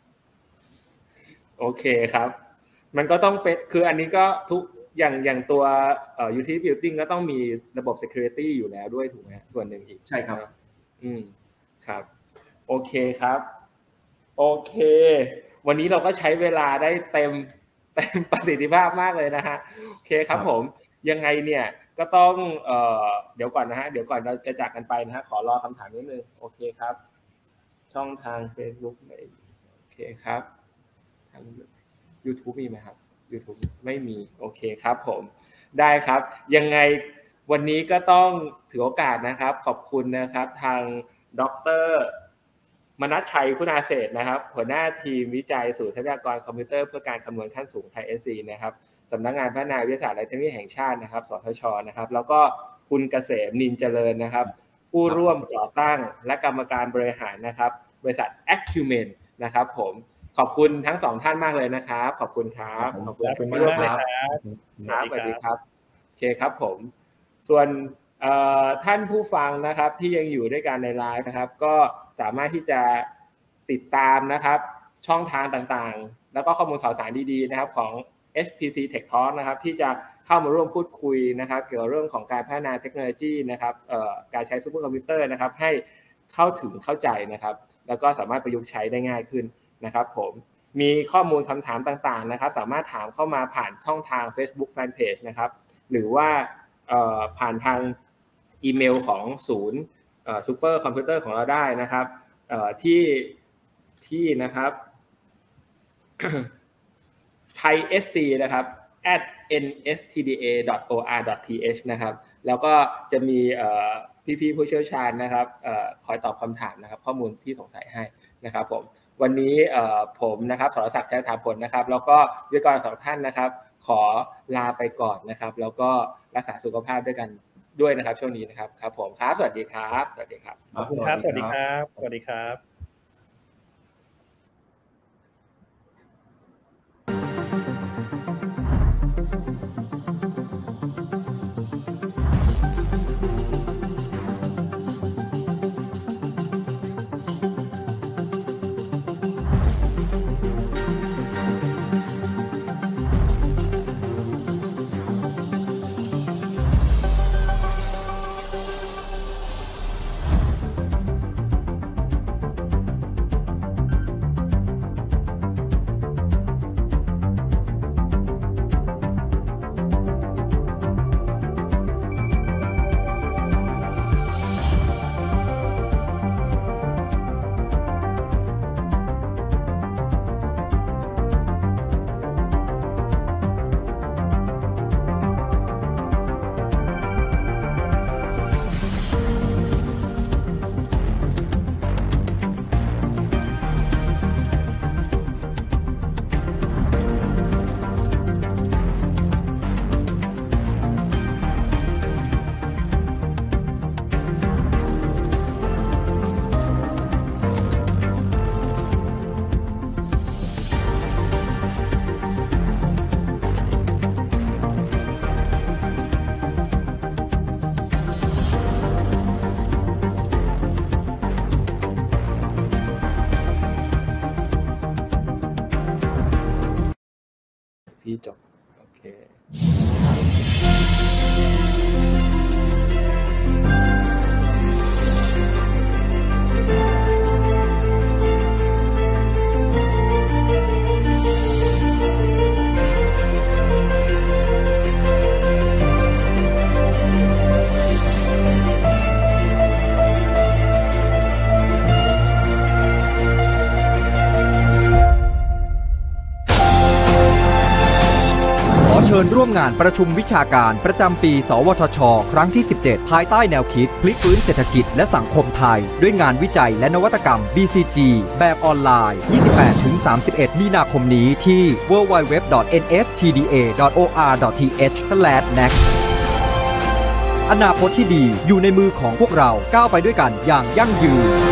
โอเคครับมันก็ต้องเป็นคืออันนี้ก็ทุกอย่างอย่างตัวเอ่อ utility building ก็ต้องมีระบบ security อยู่แล้วด้วยถูกไหมส่วนหนึ่งอีกใช่ครับอืมครับโอเคครับโอเควันนี้เราก็ใช้เวลาได้เต็มเต็มประสิทธิภาพมากเลยนะฮะโอเคครับผมยังไงเนี่ยก็ต้องเอ่อเดี๋ยวก่อนนะฮะเดี๋ยวก่อนเราจะจากกันไปนะฮะขอรอคำถามนิดนึงโอเคครับช่องทาง Facebook ไม่โอเคครับทาง YouTube มีไหมครับ YouTube ไม่มีโอเคครับผมได้ครับยังไงวันนี้ก็ต้องถือโอกาสนะครับขอบคุณนะครับทางดร.มนัสชัยคุณาเศรษฐ์นะครับหัวหน้าทีมวิจัยศูนย์ทรัพยากรคอมพิวเตอร์เพื่อการคำนวณขั้นสูงไทย เอส ซี นะครับสำนักงานพัฒนาวิทยาศาสตร์และเทคโนโลยีแห่งชาตินะครับสทช.นะครับแล้วก็คุณเกษมนินเจริญนะครับผู้ร่วมก่อตั้งและกรรมการบริหารนะครับบริษัท Acumen นะครับผมขอบคุณทั้งสองท่านมากเลยนะครับขอบคุณครับขอบคุณมากครับครับสวัสดีครับโอเคครับผมส่วนท่านผู้ฟังนะครับที่ยังอยู่ด้วยกันในไลฟ์นะครับก็สามารถที่จะติดตามนะครับช่องทางต่างๆแล้วก็ข้อมูลข่าวสารดีๆนะครับของ เอส พี ซี Tech Talk นะครับที่จะเข้ามาร่วมพูดคุยนะครับเกี่ยวกับเรื่องของการพัฒนาเทคโนโลยีนะครับเอ่อการใช้ซูเปอร์คอมพิวเตอร์นะครับให้เข้าถึงเข้าใจนะครับแล้วก็สามารถประยุกต์ใช้ได้ง่ายขึ้นนะครับผมมีข้อมูลคำถามต่างๆนะครับสามารถถามเข้ามาผ่านช่องทาง Facebook Fanpage นะครับหรือว่าเอ่อผ่านทางอีเมลของศูนย์เอ่อซูเปอร์คอมพิวเตอร์ของเราได้นะครับเอ่อที่ที่นะครับ ไทย เอส ซี นะครับ แอท เอ็น เอส ที ดี เอ ดอท โอ อาร์ ดอท ที เอช นะครับแล้วก็จะมีเอ่อพี่ๆผู้เชี่ยวชาญนะครับเอ่อคอยตอบคำถามนะครับข้อมูลที่สงสัยให้นะครับผมวันนี้เอ่อผมนะครับสรศักดิ์ชัยถาผลนะครับแล้วก็วิทยากรสองท่านนะครับขอลาไปก่อนนะครับแล้วก็รักษาสุขภาพด้วยกันด้วยนะครับช่วงนี้นะครับครับผมครับสวัสดีครับสวัสดีครับขอบคุณครับสวัสดีครับสวัสดีครับพี่จบโอเคเชิญร่วมงานประชุมวิชาการประจำปีสวทช ครั้งที่ สิบเจ็ด ภายใต้แนวคิดพลิกฟื้นเศรษฐกิจและสังคมไทยด้วยงานวิจัยและนวัตกรรม บี ซี จี แบบออนไลน์ ยี่สิบแปดถึงสามสิบเอ็ด มีนาคมนี้ที่ ดับเบิลยู ดับเบิลยู ดับเบิลยู ดอท เอ็น เอส ที ดี เอ ดอท โอ อาร์ ดอท ที เอช สแลช เน็กซ์ อนาคตที่ดีอยู่ในมือของพวกเราก้าวไปด้วยกันอย่างยั่งยืน